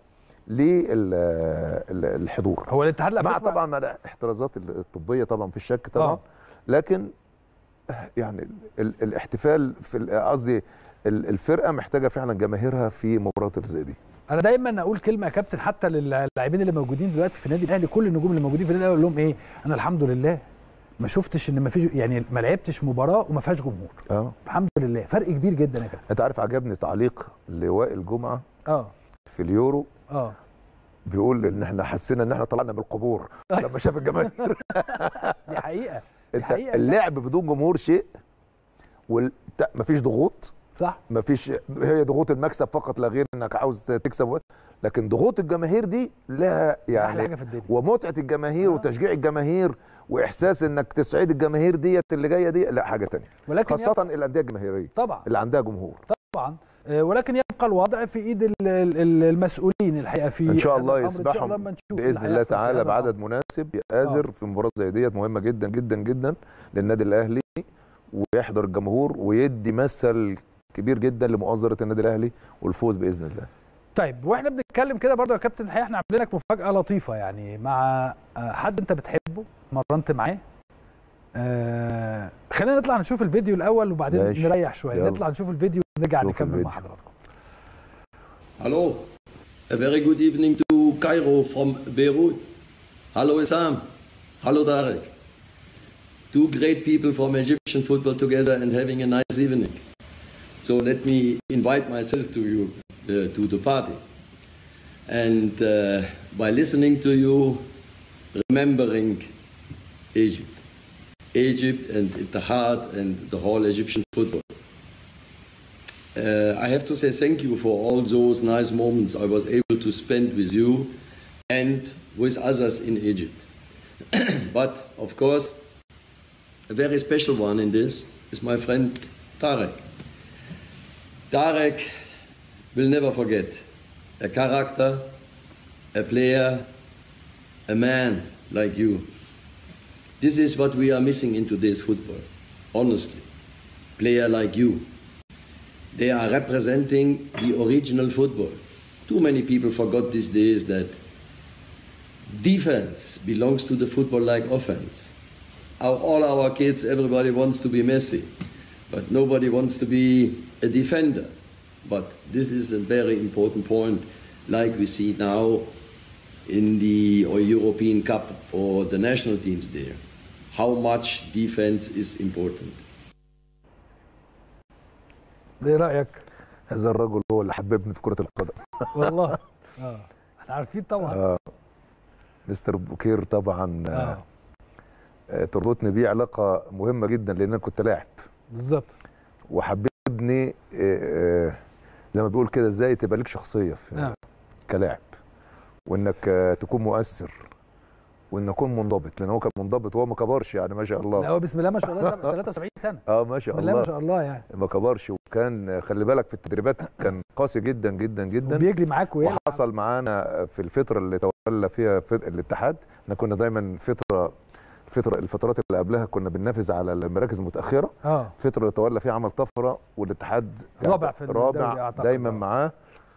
للحضور. هو الاتحاد مع طبعا الاحترازات الطبيه طبعا في الشك طبعا آه. لكن يعني ال الاحتفال في قصدي الفرقه محتاجه فعلا جماهيرها في مباريات اللي زي دي. انا دايما اقول كلمه يا كابتن حتى للاعبين اللي موجودين دلوقتي في النادي الاهلي، كل النجوم اللي موجودين في النادي الاهلي اقول لهم ايه؟ انا الحمد لله ما شفتش ان ما فيش يعني ما لعبتش مباراه وما فيهاش جمهور. اه الحمد لله فرق كبير جدا يا كابتن. انت عارف عجبني تعليق لوائل جمعه اه في اليورو اه بيقول ان احنا حسينا ان احنا طلعنا من القبور لما شاف الجماهير. دي حقيقه دي حقيقه. اللعب بدون جمهور شيء ومفيش ضغوط صح، مفيش هي ضغوط المكسب فقط لا غير انك عاوز تكسب، لكن ضغوط الجماهير دي لها يعني حاجة في الدنيا. ومتعه الجماهير آه. وتشجيع الجماهير واحساس انك تسعد الجماهير ديت اللي جايه دي لا حاجه ثانيه، ولكن خاصه يبقى الانديه الجماهيريه طبعا اللي عندها جمهور طبعا، ولكن يبقى الوضع في ايد المسؤولين الحقيقه في ان شاء الله يسمحهم باذن الله تعالى بعدد مناسب يآزر آه. في مباراه زي ديت مهمه جدا جدا جدا للنادي الاهلي، ويحضر الجمهور ويدي مثل كبير جدا لمؤازره النادي الاهلي والفوز باذن الله. طيب واحنا بنتكلم كده برضه يا كابتن الحقيقه احنا عاملين لك مفاجاه لطيفه يعني مع حد انت بتحبه مرنت معاه. آه خلينا نطلع نشوف الفيديو الاول وبعدين ماشي. نريح شويه يلا. نطلع نشوف الفيديو ونرجع نكمل مع حضراتكم. Hello, a very good evening to Cairo from Beirut. Hello Isam, hello Tarek. Two great people from Egyptian football together and having a nice evening. So let me invite myself to you, uh, to the party. And uh, by listening to you, remembering Egypt. Egypt and Ittihad and the whole Egyptian football. Uh, I have to say thank you for all those nice moments I was able to spend with you and with others in Egypt. But of course, a very special one in this is my friend Tarek. Tarek will never forget a character, a player, a man like you. This is what we are missing in today's football, honestly. Player like you. they are representing the original football. Too many people forgot these days that defense belongs to the football like offense. Our, all our kids, everybody wants to be Messi, but nobody wants to be a defender. But this is a very important point, like we see now in the or European Cup for the national teams there. How much defense is important. ايه رايك؟ هذا الرجل هو اللي حببني في كرة القدم. والله اه احنا عارفين طبعا. آه. مستر بوكير طبعا آه. آه. تربطني بيه علاقة مهمة جدا لأن أنا كنت لاعب. بالظبط. وحببني آه آه زي ما بيقول كده ازاي تبقى لك شخصية في آه. كلاعب. وإنك آه تكون مؤثر. وإن يكون منضبط لأن هو كان منضبط وهو ما كبرش يعني ما شاء الله. لا هو بسم الله ما شاء الله ثلاثة وسبعين سنة. اه ما شاء الله. بسم الله ما شاء الله يعني. ما كبرش وكان خلي بالك في التدريبات كان قاسي جدا جدا جدا. وبيجري معاك ويلعب. وحصل معانا في الفترة اللي تولى فيها في الاتحاد احنا كنا دايما فترة الفترة الفترات اللي قبلها كنا بننافس على المراكز المتأخرة. اه الفترة اللي تولى فيها عمل طفرة والاتحاد رابع في رابع دايما معاه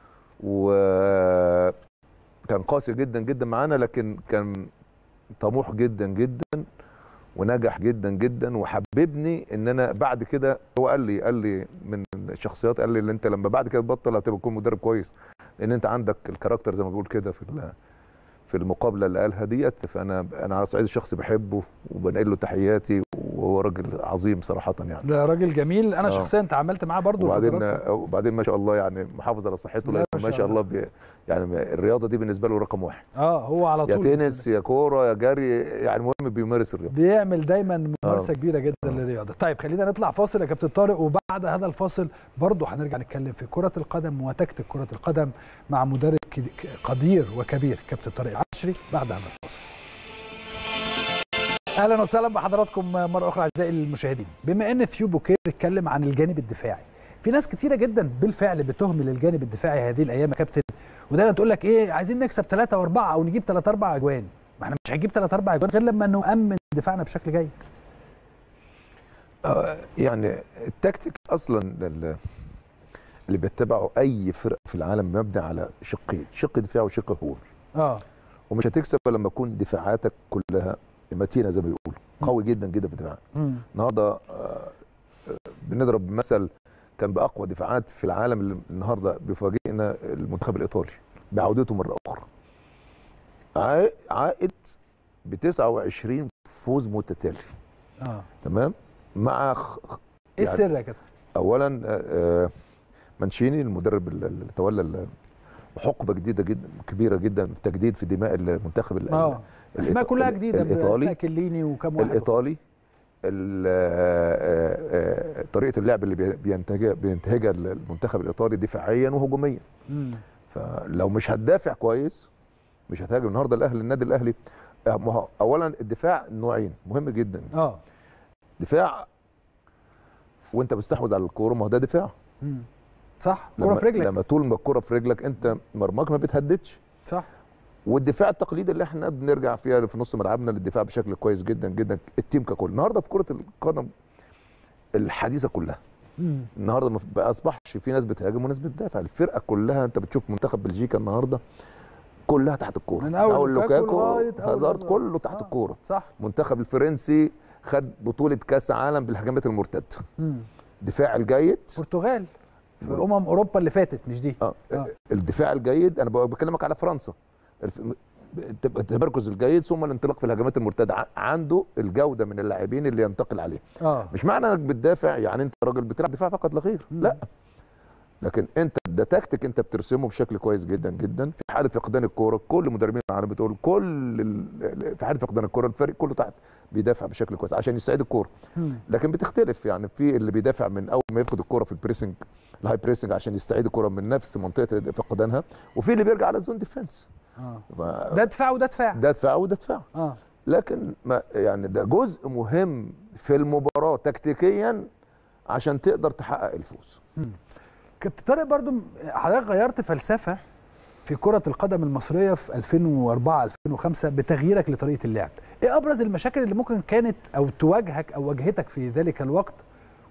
وكان قاسي جدا جدا معانا لكن كان طموح جدا جدا ونجح جدا جدا وحببني ان انا بعد كده هو قال لي قال لي من الشخصيات قال لي ان انت لما بعد كده تبطل هتبقى تكون مدرب كويس لان انت عندك الكاركتر زي ما بقول كده في في المقابله اللي قالها ديت فانا انا على الصعيد الشخصي بحبه وبنقل له تحياتي وهو راجل عظيم صراحه يعني. لا راجل جميل انا آه. شخصيا تعاملت معاه برضه. وبعدين وبعدين ما شاء الله يعني محافظ على صحته لان ما شاء الله بي يعني الرياضه دي بالنسبه له رقم واحد. اه هو على طول يا تنس يا كوره يا جري يعني المهم بيمارس الرياضه. بيعمل دايما ممارسه آه. كبيره جدا آه. للرياضه. طيب خلينا نطلع فاصل يا كابتن طارق وبعد هذا الفاصل برضه هنرجع نتكلم في كره القدم وتكتيك كره القدم مع مدرب قدير وكبير كابتن طارق العشري بعد هذا الفاصل. اهلا وسهلا بحضراتكم مره اخرى اعزائي المشاهدين. بما ان ثيو بوكير اتكلم عن الجانب الدفاعي في ناس كتيره جدا بالفعل بتهمل الجانب الدفاعي هذه الايام يا كابتن ودايما تقول لك ايه عايزين نكسب ثلاثة وأربعة او نجيب ثلاثة أربعة اجوان. ما احنا مش هنجيب ثلاثة أربعة اجوان غير لما نؤمن دفاعنا بشكل جيد. آه يعني التكتيك اصلا اللي بيتبعه اي فرقه في العالم مبني على شقين شق دفاع وشق هجوم. اه ومش هتكسب لما تكون دفاعاتك كلها متينه زي ما بيقولوا قوي جدا جدا في الدفاع. النهارده آه بنضرب مثل كان باقوى دفاعات في العالم اللي النهارده بيفاجئنا المنتخب الايطالي بعودته مره اخرى. عائد ب تسعة وعشرين فوز متتالي. اه تمام مع خ... ايه السر يا كابتن؟ اولا آه مانشيني المدرب اللي تولى حقبه جديده جدا كبيره جدا تجديد في دماء المنتخب اه اسماء كلها جديده الايطالي كليني وكم واحد الايطالي طريقه اللعب اللي بينتهجها بينتهجها المنتخب الايطالي دفاعيا وهجوميا. فلو مش هتدافع كويس مش هتهاجم. النهارده الاهلي النادي الاهلي اولا الدفاع نوعين مهم جدا. اه دفاع وانت بتستحوذ على الكوره ما هو ده دفاع. امم صح الكوره في رجلك لما طول ما الكوره في رجلك انت مرماك ما بتهددش. صح. والدفاع التقليدي اللي احنا بنرجع فيها في نص ملعبنا للدفاع بشكل كويس جدا جدا التيم ككل. النهارده في كره القدم الحديثه كلها مم. النهارده ما اصبحش في ناس بتهاجم وناس بتدافع. الفرقه كلها انت بتشوف منتخب بلجيكا النهارده كلها تحت الكوره من اول لوكاكو هازارد كله تحت آه. الكوره. صح. المنتخب الفرنسي خد بطوله كاس عالم بالهجمات المرتده. مم. دفاع الجيد البرتغال في امم اوروبا اللي فاتت مش دي. آه. آه. الدفاع الجيد انا بكلمك على فرنسا التمركز الجيد ثم الانطلاق في الهجمات المرتده. عنده الجوده من اللاعبين اللي ينتقل عليه. آه. مش معنى انك بتدافع يعني انت راجل بتلعب دفاع فقط لا غير. لا لكن انت ده تكتيك انت بترسمه بشكل كويس جدا جدا. في حاله فقدان الكوره كل مدربين العالم بتقول كل في حاله فقدان الكوره الفريق كله تحت بيدافع بشكل كويس عشان يستعيد الكوره. لكن بتختلف يعني في اللي بيدافع من اول ما يفقد الكوره في البريسنج الهاي بريسنج عشان يستعيد الكوره من نفس منطقه فقدانها وفي اللي بيرجع على الزون ديفنس. اه ف... ده دفاع وده دفاع ده دفاع وده دفاع. اه لكن ما يعني ده جزء مهم في المباراه تكتيكيا عشان تقدر تحقق الفوز. كابتن طارق برضو حضرتك غيرت فلسفه في كره القدم المصريه في ألفين وأربعة ألفين وخمسة بتغييرك لطريقه اللعب. ايه ابرز المشاكل اللي ممكن كانت او تواجهك او واجهتك في ذلك الوقت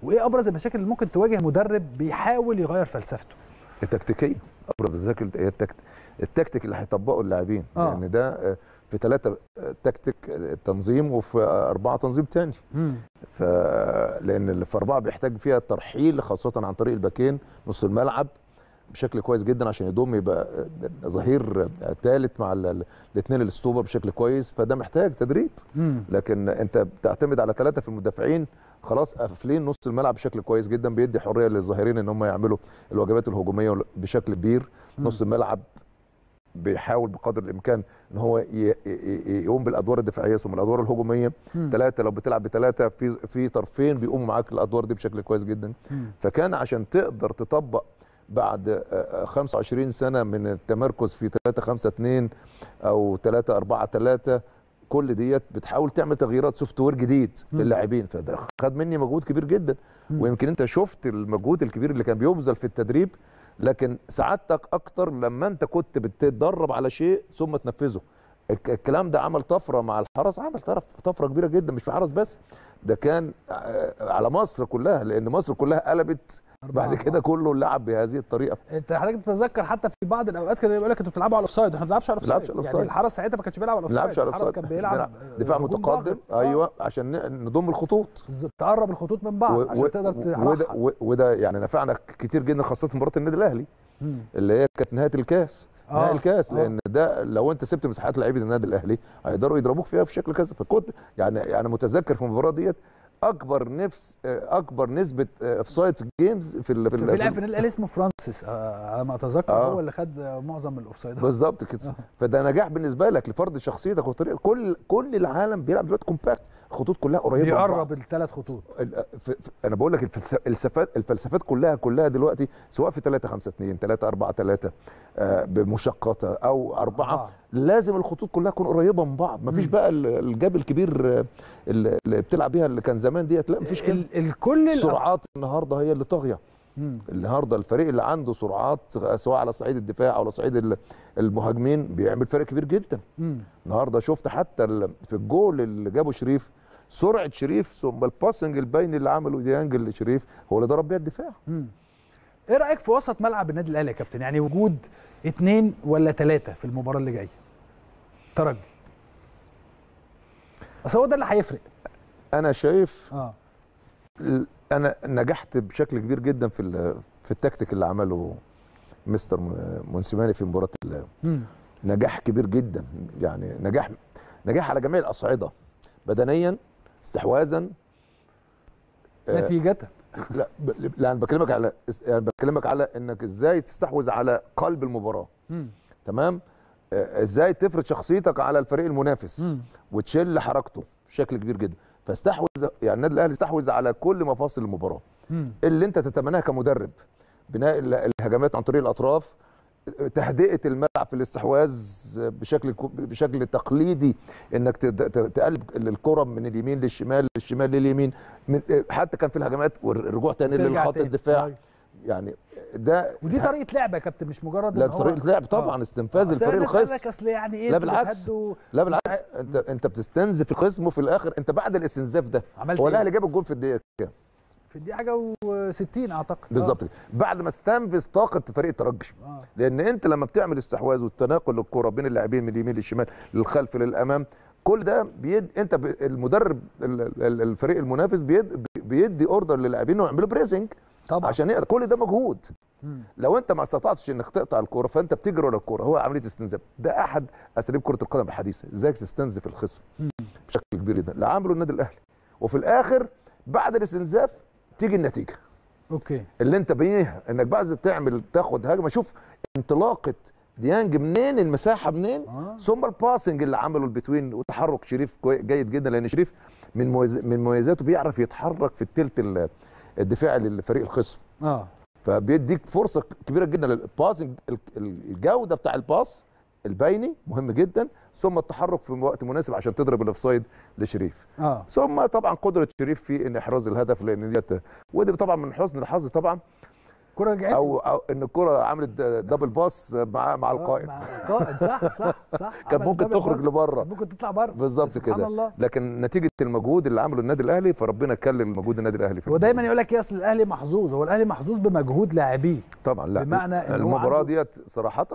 وايه ابرز المشاكل اللي ممكن تواجه مدرب بيحاول يغير فلسفته؟ التكتيكيه، ابرز المشاكل هي التكت... التكتيك اللي هيطبقه اللاعبين، لان يعني ده في ثلاثه تكتيك تنظيم وفي اربعه تنظيم ثاني. ف لان في اربعه بيحتاج فيها ترحيل خاصه عن طريق الباكين نص الملعب بشكل كويس جدا عشان يضم يبقى ظهير ثالث مع الاثنين الاستوبر بشكل كويس، فده محتاج تدريب. مم. لكن انت بتعتمد على ثلاثه في المدافعين خلاص قافلين نص الملعب بشكل كويس جدا، بيدي حريه للظاهرين ان هم يعملوا الواجبات الهجوميه بشكل كبير. مم. نص الملعب بيحاول بقدر الامكان ان هو يقوم بالادوار الدفاعيه ثم الادوار الهجوميه. ثلاثه لو بتلعب بثلاثه في في طرفين بيقوموا معاك الادوار دي بشكل كويس جدا. مم. فكان عشان تقدر تطبق بعد خمسة وعشرين سنه من التمركز في ثلاثة خمسة اثنين او ثلاثة أربعة ثلاثة، كل ديت بتحاول تعمل تغييرات سوفت وير جديد للاعبين، فده خد مني مجهود كبير جدا. مم. ويمكن انت شفت المجهود الكبير اللي كان بيبذل في التدريب، لكن سعادتك اكتر لما انت كنت بتتدرب على شيء ثم تنفذه. الكلام ده عمل طفره مع الحرس، عمل طفره كبيره جدا، مش في حرس بس، ده كان على مصر كلها، لان مصر كلها قلبت بعد كده كله لعب بهذه الطريقه. انت حضرتك تتذكر حتى في بعض الاوقات كان يقول لك انتوا بتلعبوا على الاوفسايد، احنا ما بنلعبش على الاوفسايد، يعني الحرس ساعتها ما كانش بيلعب على الاوفسايد، الحرس كان بيلعب دفاع متقدم. ايوه عشان نضم الخطوط، تقرب الخطوط من بعض و... عشان تقدر تحركها. وده, وده يعني نفعنا كتير جدا خاصه في مباراه النادي الاهلي مم. اللي هي كانت نهايه الكاس. آه. نهائي الكاس، لان ده لو انت سبت مساحات لعيبه النادي الاهلي هيقدروا يضربوك فيها بشكل كذا. فكنت يعني يعني متذكر في المباراه ديت اكبر نفس اكبر نسبه اوفسايد في الجيمز في ال في في لاعب في النادي الاهلي اسمه فرانسيس على ما اتذكر. آه. هو اللي خد معظم الاوفسايدات بالظبط كده. آه. فده نجاح بالنسبه لك لفرض شخصيتك وطريقه. كل كل العالم بيلعب دلوقتي كومباكت، الخطوط كلها قريبه، بيقرب الثلاث خطوط. انا بقول لك الفلسفات الفلسفات كلها كلها دلوقتي سواء في ثلاثة خمسة اثنين ثلاثة أربعة ثلاثة بمشقته او أربعة آه. لازم الخطوط كلها تكون قريبه من بعض. مفيش بقى الجاب الكبير اللي بتلعب بيها اللي كان زمان ديت، لا مفيش كده. الكل السرعات النهارده هي اللي طاغيه. النهارده الفريق اللي عنده سرعات سواء على صعيد الدفاع او على صعيد المهاجمين بيعمل فرق كبير جدا. مم. النهارده شفت حتى في الجول اللي جابه شريف، سرعه شريف ثم الباسنج البايني اللي عمله ديانج لشريف هو اللي ضرب بيها الدفاع. مم. ايه رايك في وسط ملعب النادي الاهلي يا كابتن؟ يعني وجود اثنين ولا ثلاثه في المباراه اللي جايه ترجي، بس هو ده اللي هيفرق. انا شايف اه انا نجحت بشكل كبير جدا في في التكتيك اللي عمله مستر مونسيماني في مباراه ال نجاح كبير جدا، يعني نجاح نجاح على جميع الاصعده، بدنيا، استحواذا، نتيجه. لا لا انا بكلمك على يعني بكلمك على انك ازاي تستحوذ على قلب المباراه. مم. تمام؟ ازاي تفرض شخصيتك على الفريق المنافس مم. وتشل حركته بشكل كبير جدا. فاستحوذ يعني النادي الاهلي استحوذ على كل مفاصل المباراه مم. اللي انت تتمناها كمدرب، بناء الهجمات عن طريق الاطراف، تهدئه الملعب في الاستحواذ بشكل بشكل تقليدي، انك تقلب الكره من اليمين للشمال للشمال لليمين، حتى كان في الهجمات والرجوع تاني للخط الدفاع. يعني ده ودي طريقه لعب يا كابتن، مش مجرد لا طريقه لعب طبعا. آه. استنفاذ الفريق الخصم. اصل يعني ايه؟ لا بالعكس لا بالعكس انت انت بتستنزف الخصم، وفي الاخر انت بعد الاستنزاف ده هو الاهلي جاب الجول في الدقيقه كام؟ في الدقيقه حاجه وستين اعتقد. بالظبط آه. بعد ما استنفذ طاقه فريق الترجي. آه. لان انت لما بتعمل استحواذ والتناقل للكره بين اللاعبين من اليمين للشمال للخلف للامام، كل ده بيد انت ب... المدرب الفريق المنافس بيد... بيدي اوردر للاعبين انه يعملوا بريسنج طبعا عشان يقدر. كل ده مجهود. مم. لو انت ما استطعتش انك تقطع الكوره فانت بتجري ورا الكوره، هو عمليه استنزاف. ده احد اساليب كره القدم الحديثه، ازاي تستنزف الخصم بشكل كبير جدا اللي عمله النادي الاهلي. وفي الاخر بعد الاستنزاف تيجي النتيجه. اوكي. اللي انت بيها انك بعد تعمل تاخد هجمه، شوف انطلاقه ديانج منين، المساحه منين، آه. ثم الباسنج اللي عمله البتوين وتحرك شريف جيد جدا، لان شريف من من مميزاته بيعرف يتحرك في الثلث الدفاعي للفريق الخصم. اه فبيديك فرصه كبيره جدا للباسنج، الجوده بتاع الباس البيني مهم جدا، ثم التحرك في وقت مناسب عشان تضرب الاوفسايد لشريف. اه ثم طبعا قدره شريف في ان احراز الهدف، لان ديت ودي طبعا من حسن الحظ طبعا الكره رجعت او او ان الكره عملت دبل باس مع مع القائم مع القائم صح صح صح كان ممكن تخرج لبره، ممكن تطلع بره بالظبط كده. لكن نتيجه المجهود اللي عمله النادي الاهلي فربنا كلل مجهود النادي الاهلي. هو دايما يقول لك ايه اصل الاهلي محظوظ، هو الاهلي محظوظ بمجهود لاعبيه طبعا. لا بمعنى ان المباراه ديت صراحه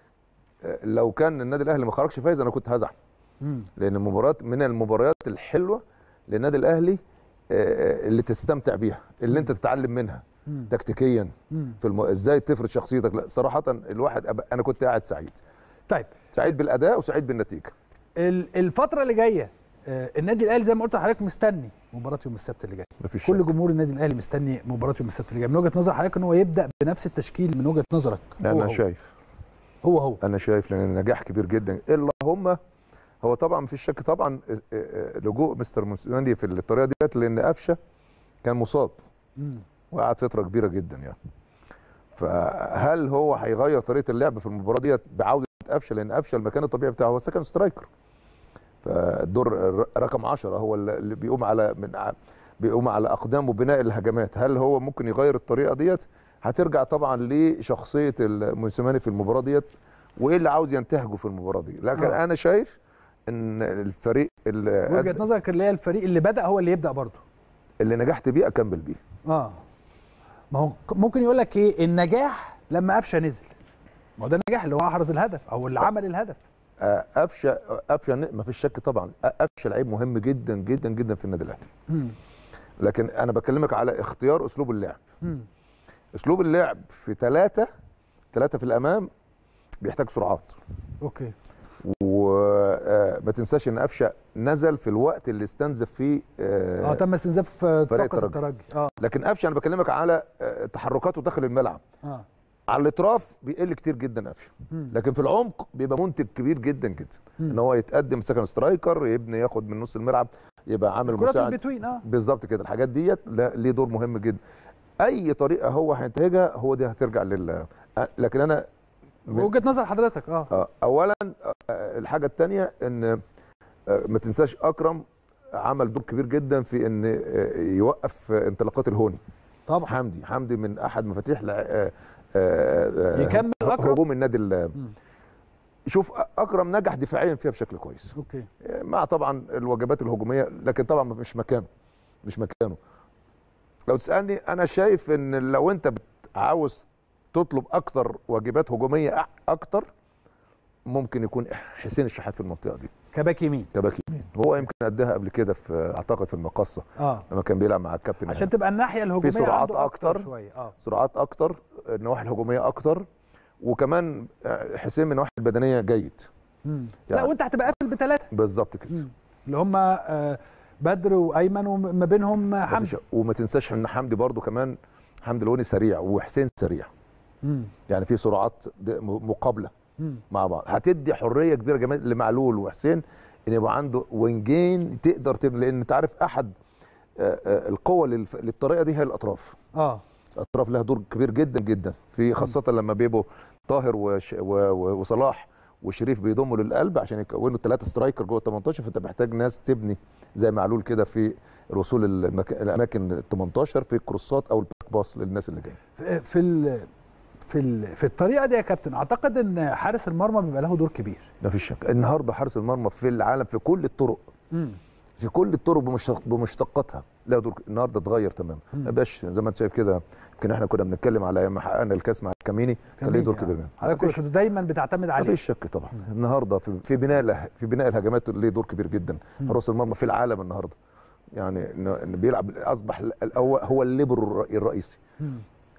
لو كان النادي الاهلي ما خرجش فايز انا كنت هزعل، لان المباراه من المباريات الحلوه للنادي الاهلي اللي تستمتع بيها، اللي انت تتعلم منها مم. تكتيكيا مم. في الم... ازاي تفرض شخصيتك. لا صراحه الواحد أب... انا كنت قاعد سعيد. طيب سعيد بالاداء وسعيد بالنتيجه. الفتره اللي جايه النادي الاهلي زي ما قلت لحضرتك مستني مباراه يوم السبت اللي جاي. كل جمهور النادي الاهلي مستني مباراه يوم السبت اللي جاي. من وجهه نظر حضرتك ان هو يبدا بنفس التشكيل من وجهه نظرك؟ انا هو شايف هو هو انا شايف لان النجاح كبير جدا. الا هم هو طبعا مفيش شك طبعا لجوء مستر موسيماني في الطريقه ديت، لان قفشه كان مصاب وقعد فتره كبيره جدا يعني. فهل هو هيغير طريقه اللعب في المباراه ديت بعوده قفشه؟ لان قفشه المكان الطبيعي بتاعه هو سكند سترايكر، فالدور رقم عشرة هو اللي بيقوم على من بيقوم على اقدامه بناء الهجمات. هل هو ممكن يغير الطريقه ديت؟ هترجع طبعا لشخصيه الموسيماني في المباراه ديت وايه اللي عاوز ينتهجه في المباراه دي. لكن آه. انا شايف ان الفريق اللي وجهه نظرك اللي هي الفريق اللي بدا هو اللي يبدا برضه، اللي نجحت بيه اكمل بيه. اه ما هو ممكن يقول لك ايه النجاح لما قفشه نزل، ما هو ده النجاح اللي هو احرز الهدف او اللي عمل الهدف. قفشه قفشه ما فيش شك طبعا، قفشه لعيب مهم جدا جدا جدا في النادي الاهلي. لكن انا بكلمك على اختيار اسلوب اللعب. مم. اسلوب اللعب في ثلاثه ثلاثه في الامام بيحتاج سرعات. اوكي. وما تنساش ان قفشه نزل في الوقت اللي استنزف فيه اه تم استنزاف طاقه الترجي. اه لكن قفشه انا بكلمك على تحركاته داخل الملعب. اه على الاطراف بيقل كتير جدا قفشه، لكن في العمق بيبقى منتج كبير جدا جدا. مم. ان هو يتقدم سكند سترايكر، يبني ياخد من نص الملعب، يبقى عامل مساعد اه بالظبط كده. الحاجات ديت ليه دور مهم جدا. اي طريقه هو هينتهجها هو دي هترجع لل لكن انا وجهه نظر حضرتك. اه, آه اولا الحاجه الثانيه ان ما تنساش اكرم عمل دور كبير جدا في ان يوقف انطلاقات الهوني. طبعا حمدي حمدي من احد مفاتيح يكمل اكرم هجوم النادي. شوف اكرم نجح دفاعيا فيها بشكل كويس. اوكي. مع طبعا الواجبات الهجوميه، لكن طبعا مش مكانه مش مكانه. لو تسالني انا شايف ان لو انت عاوز تطلب اكتر واجبات هجوميه اكتر ممكن يكون حسين الشحات في المنطقه دي كباك يمين. كباك يمين هو يمكن اداها قبل كده في اعتقد في المقصه اه لما كان بيلعب مع الكابتن عشان تبقى الناحيه الهجوميه في سرعات اكتر, أكتر شويه. اه سرعات اكتر، النواحي الهجوميه اكتر، وكمان حسين من النواحي البدنيه جيد. امم يعني لا وانت هتبقى قافل بثلاثه بالظبط كده اللي هم آه بدر وايمن وما بينهم حمدي. وما تنساش ان حمدي برضو كمان حمدي الهوني سريع وحسين سريع. مم. يعني في سرعات مقابله مم. مع بعض هتدي حريه كبيره جدا لمعلول وحسين ان يبقى عنده وينجين تقدر تبني، لان انت عارف احد القوه للطريقه دي هي الاطراف. اه الاطراف لها دور كبير جدا جدا في خاصه لما بيبقوا طاهر وش وصلاح وشريف بيضموا للقلب عشان يكونوا ثلاثه سترايكر جوه ال تمنتاشر، فانت محتاج ناس تبني زي معلول كده في الوصول الاماكن ال تمنتاشر في الكروسات او الباك باص للناس اللي جايه. في ال في ال في الطريقه دي يا كابتن اعتقد ان حارس المرمى بيبقى له دور كبير. ما فيش شك النهارده حارس المرمى في العالم في كل الطرق امم في كل الطرق بمشتقاتها له دور. النهارده اتغير تماما، ما بقاش زي ما انت شايف كده. يمكن احنا كنا بنتكلم على ايام ما حققنا الكاس مع كاميني كان ليه دور كبير منه. حضرتك كنت دايما بتعتمد عليه. ما فيش شك طبعا. مم. النهارده في, في بناء في بناء الهجمات ليه دور كبير جدا. حراس المرمى في العالم النهارده يعني انه بيلعب اصبح هو هو الليبرو الرئيسي. مم.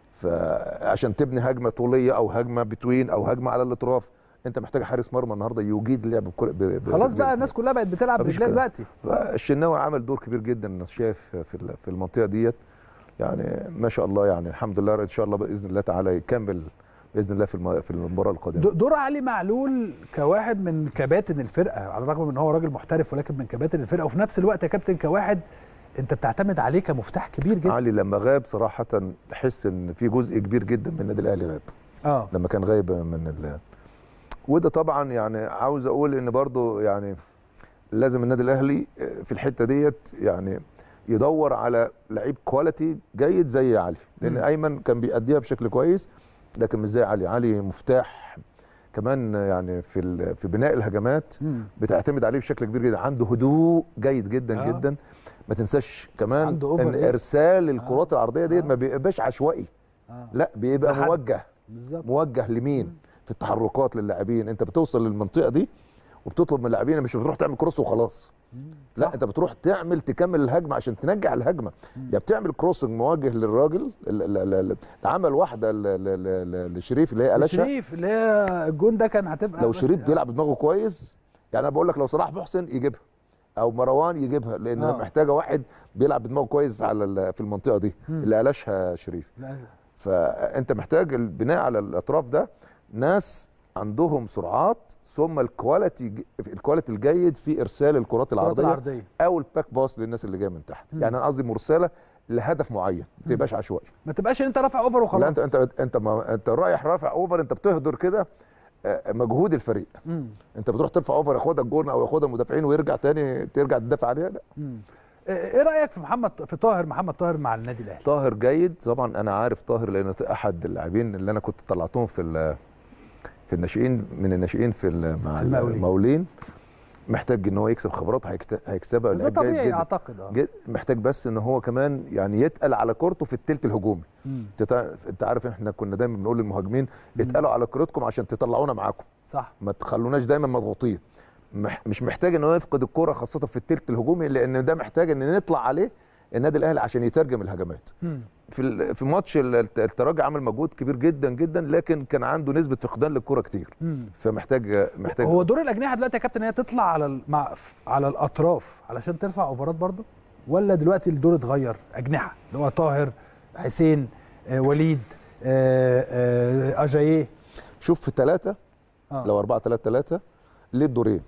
فعشان تبني هجمه طوليه او هجمه بتوين او هجمه على الاطراف انت محتاج حارس مرمى النهارده يجيد اللعب بكل خلاص بقى الناس كلها بقت بتلعب برجلها دلوقتي. الشناوي عمل دور كبير جدا انا شايف في في المنطقه ديت يعني ما شاء الله. يعني الحمد لله ان شاء الله باذن الله تعالى يكمل باذن الله في في المباراه القادمه. دور علي معلول كواحد من كباتن الفرقه على الرغم من ان هو راجل محترف ولكن من كباتن الفرقه، وفي نفس الوقت يا كابتن كواحد انت بتعتمد عليه كمفتاح كبير جدا. علي لما غاب صراحه تحس ان في جزء كبير جدا من النادي الاهلي غاب. اه لما كان غايب من ال... وده طبعا يعني عاوز اقول ان برضو يعني لازم النادي الاهلي في الحته ديت يعني يدور على لعيب كواليتي جيد زي علي، لان م. ايمن كان بيأديها بشكل كويس لكن مش زي علي. علي مفتاح كمان يعني في في بناء الهجمات، م. بتعتمد عليه بشكل كبير جدا، عنده هدوء جيد جدا آه. جدا. ما تنساش كمان ان إيه؟ ارسال الكرات آه. العرضيه ديت آه. ما بيبقاش عشوائي آه. لا بيبقى لحد. موجه بالزبط. موجه لمين م. في التحركات للاعبين. انت بتوصل للمنطقه دي وبتطلب من اللاعبين، مش بتروح تعمل كروس وخلاص، لا انت بتروح تعمل تكمل الهجمه عشان تنجح الهجمه. يا يعني بتعمل كروسنج موجه للراجل، عمل واحده لشريف اللي هي قلشه، شريف اللي هي الجون ده كان هتبقى لو شريف بيلعب بدماغه كويس. يعني انا بقول لك لو صلاح محسن يجيبها او مروان يجيبها، لان آه. محتاجه واحد بيلعب بدماغه كويس على في المنطقه دي م. اللي قلشها شريف. لا. فانت محتاج البناء على الاطراف ده ناس عندهم سرعات، ثم الكواليتي الكواليتي الجيد في ارسال الكرات العرضيه, العرضية او الباك باس للناس اللي جايه من تحت. م. يعني انا قصدي مرسله لهدف معين، ما تبقاش عشوائي، ما تبقاش انت رافع اوفر وخلاص. لا انت انت انت ما انت رايح رافع اوفر، انت بتهدر كده مجهود الفريق. م. انت بتروح ترفع اوفر ياخدها الجون او ياخدها المدافعين ويرجع تاني ترجع تدافع عليها، لا. م. ايه رايك في محمد في طاهر محمد طاهر مع النادي الاهلي؟ طاهر جيد طبعا، انا عارف طاهر لانه احد اللاعبين اللي انا كنت طلعتهم في في الناشئين من الناشئين في مع المقاولين. محتاج ان هو يكسب خبرات هيكسبها، ده طبيعي اعتقد. اه محتاج بس ان هو كمان يعني يتقل على كورته في الثلث الهجومي. انت عارف احنا كنا دايما بنقول للمهاجمين اتقلوا على كورتكم عشان تطلعونا معاكم، صح، ما تخلوناش دايما مضغوطين. مش محتاج ان هو يفقد الكوره خاصه في الثلث الهجومي، لان ده محتاج ان نطلع عليه النادي الاهلي عشان يترجم الهجمات. م. في في ماتش الترجي عمل مجهود كبير جدا جدا، لكن كان عنده نسبه فقدان للكره كتير. م. فمحتاج محتاج هو دور الاجنحه دلوقتي يا كابتن هي تطلع على مع على الاطراف علشان ترفع اوفرات برضه، ولا دلوقتي الدور اتغير اجنحه اللي هو طاهر، حسين، آه، وليد، آه، آه، اجاييه؟ شوف في ثلاثه آه. لو أربعة ثلاثة ثلاثة ليه الدورين؟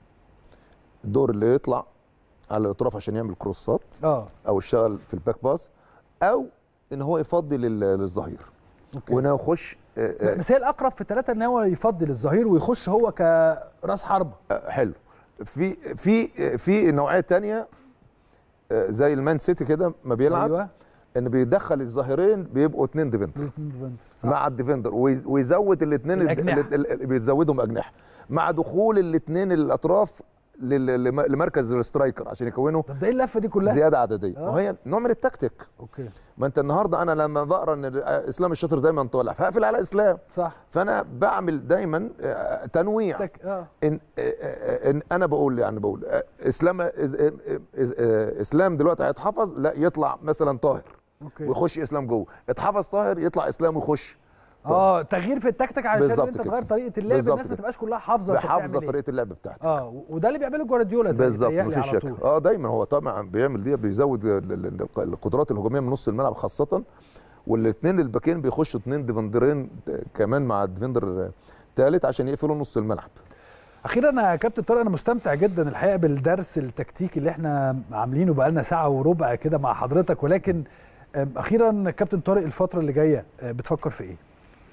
الدور اللي يطلع على الاطراف عشان يعمل كروسات اه او يشتغل في الباك باس، او ان هو يفضي للظهير وانه يخش. بس هي الاقرب في الثلاثه ان هو يفضي للظهير ويخش هو كراس حربه. حلو. في في في نوعيه ثانيه زي المان سيتي كده ما بيلعب. أيوة. ان بيدخل الظهيرين بيبقوا اثنين ديفندر مع الديفندر، ويزود الاثنين اللي بيزودهم اجنحه مع دخول الاثنين الاطراف لمركز السترايكر عشان يكونوا. طب ده ايه اللفه دي كلها؟ زياده عدديه. آه. وهي نوع من التكتيك. اوكي. ما انت النهارده انا لما بقرا ان اسلام الشاطر دايما طالع فهقفل على اسلام. صح. فانا بعمل دايما تنويع. تك... آه. ان ان انا بقول يعني بقول اسلام اسلام دلوقتي هيتحفظ، لا يطلع مثلا طاهر. اوكي. ويخش اسلام جوه، اتحفظ طاهر يطلع اسلام ويخش. اه تغيير في التكتيك علشان انت تغير طريقه اللعب، الناس ما تبقاش كلها حافظه حافظه طريقه اللعب بتاعتك. اه وده اللي بيعمله جوارديولا بالظبط، مفيش شك. اه دايما هو طبعا بيعمل دي، بيزود القدرات الهجوميه من نص الملعب خاصه، والاثنين الباكين بيخشوا اثنين ديفندرين كمان مع الديفندر الثالث عشان يقفلوا نص الملعب. اخيرا يا كابتن طارق، انا مستمتع جدا الحقيقه بالدرس التكتيكي اللي احنا عاملينه بقالنا ساعه وربع كده مع حضرتك، ولكن اخيرا كابتن طارق الفتره اللي جايه بتفكر في ايه؟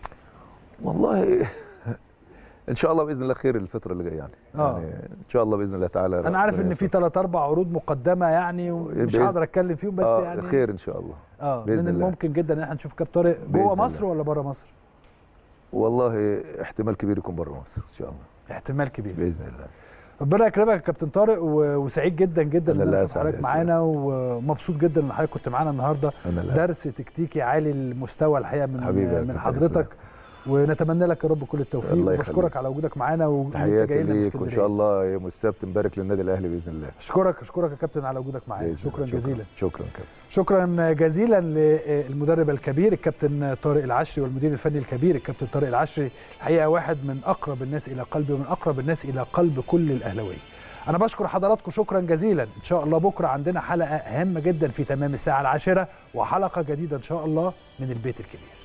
والله ان شاء الله باذن الله خير الفتره اللي جايه يعني. آه. يعني ان شاء الله باذن الله تعالى. انا عارف ان في ثلاث اربع عروض مقدمه يعني ومش هقدر اتكلم فيهم، بس آه يعني خير ان شاء الله. اه من الممكن جدا ان احنا نشوف كابتن طارق جوه مصر ولا بره مصر؟ والله احتمال كبير يكون بره مصر ان شاء الله. احتمال كبير باذن الله. ربنا يكرمك يا كابتن طارق، وسعيد جدا جدا ان حضرتك معانا، ومبسوط جدا ان حضرتك كنت معانا النهارده. درس تكتيكي عالي المستوى الحقيقه من من حضرتك، ونتمنى لك يا رب كل التوفيق، وبشكرك على وجودك معانا وانت جاي لنا اسكندريه. وان شاء الله يوم السبت نبارك للنادي الاهلي باذن الله. اشكرك اشكرك يا كابتن على وجودك معانا. شكرا جزيلا. شكرا كابتن. شكرا جزيلا للمدرب الكبير الكابتن طارق العشري، والمدير الفني الكبير الكابتن طارق العشري، الحقيقه واحد من اقرب الناس الى قلبي ومن اقرب الناس الى قلب كل الاهلاويه. انا بشكر حضراتكم شكرا جزيلا. ان شاء الله بكره عندنا حلقه هامه جدا في تمام الساعه العاشره، وحلقه جديده ان شاء الله من البيت الكبير.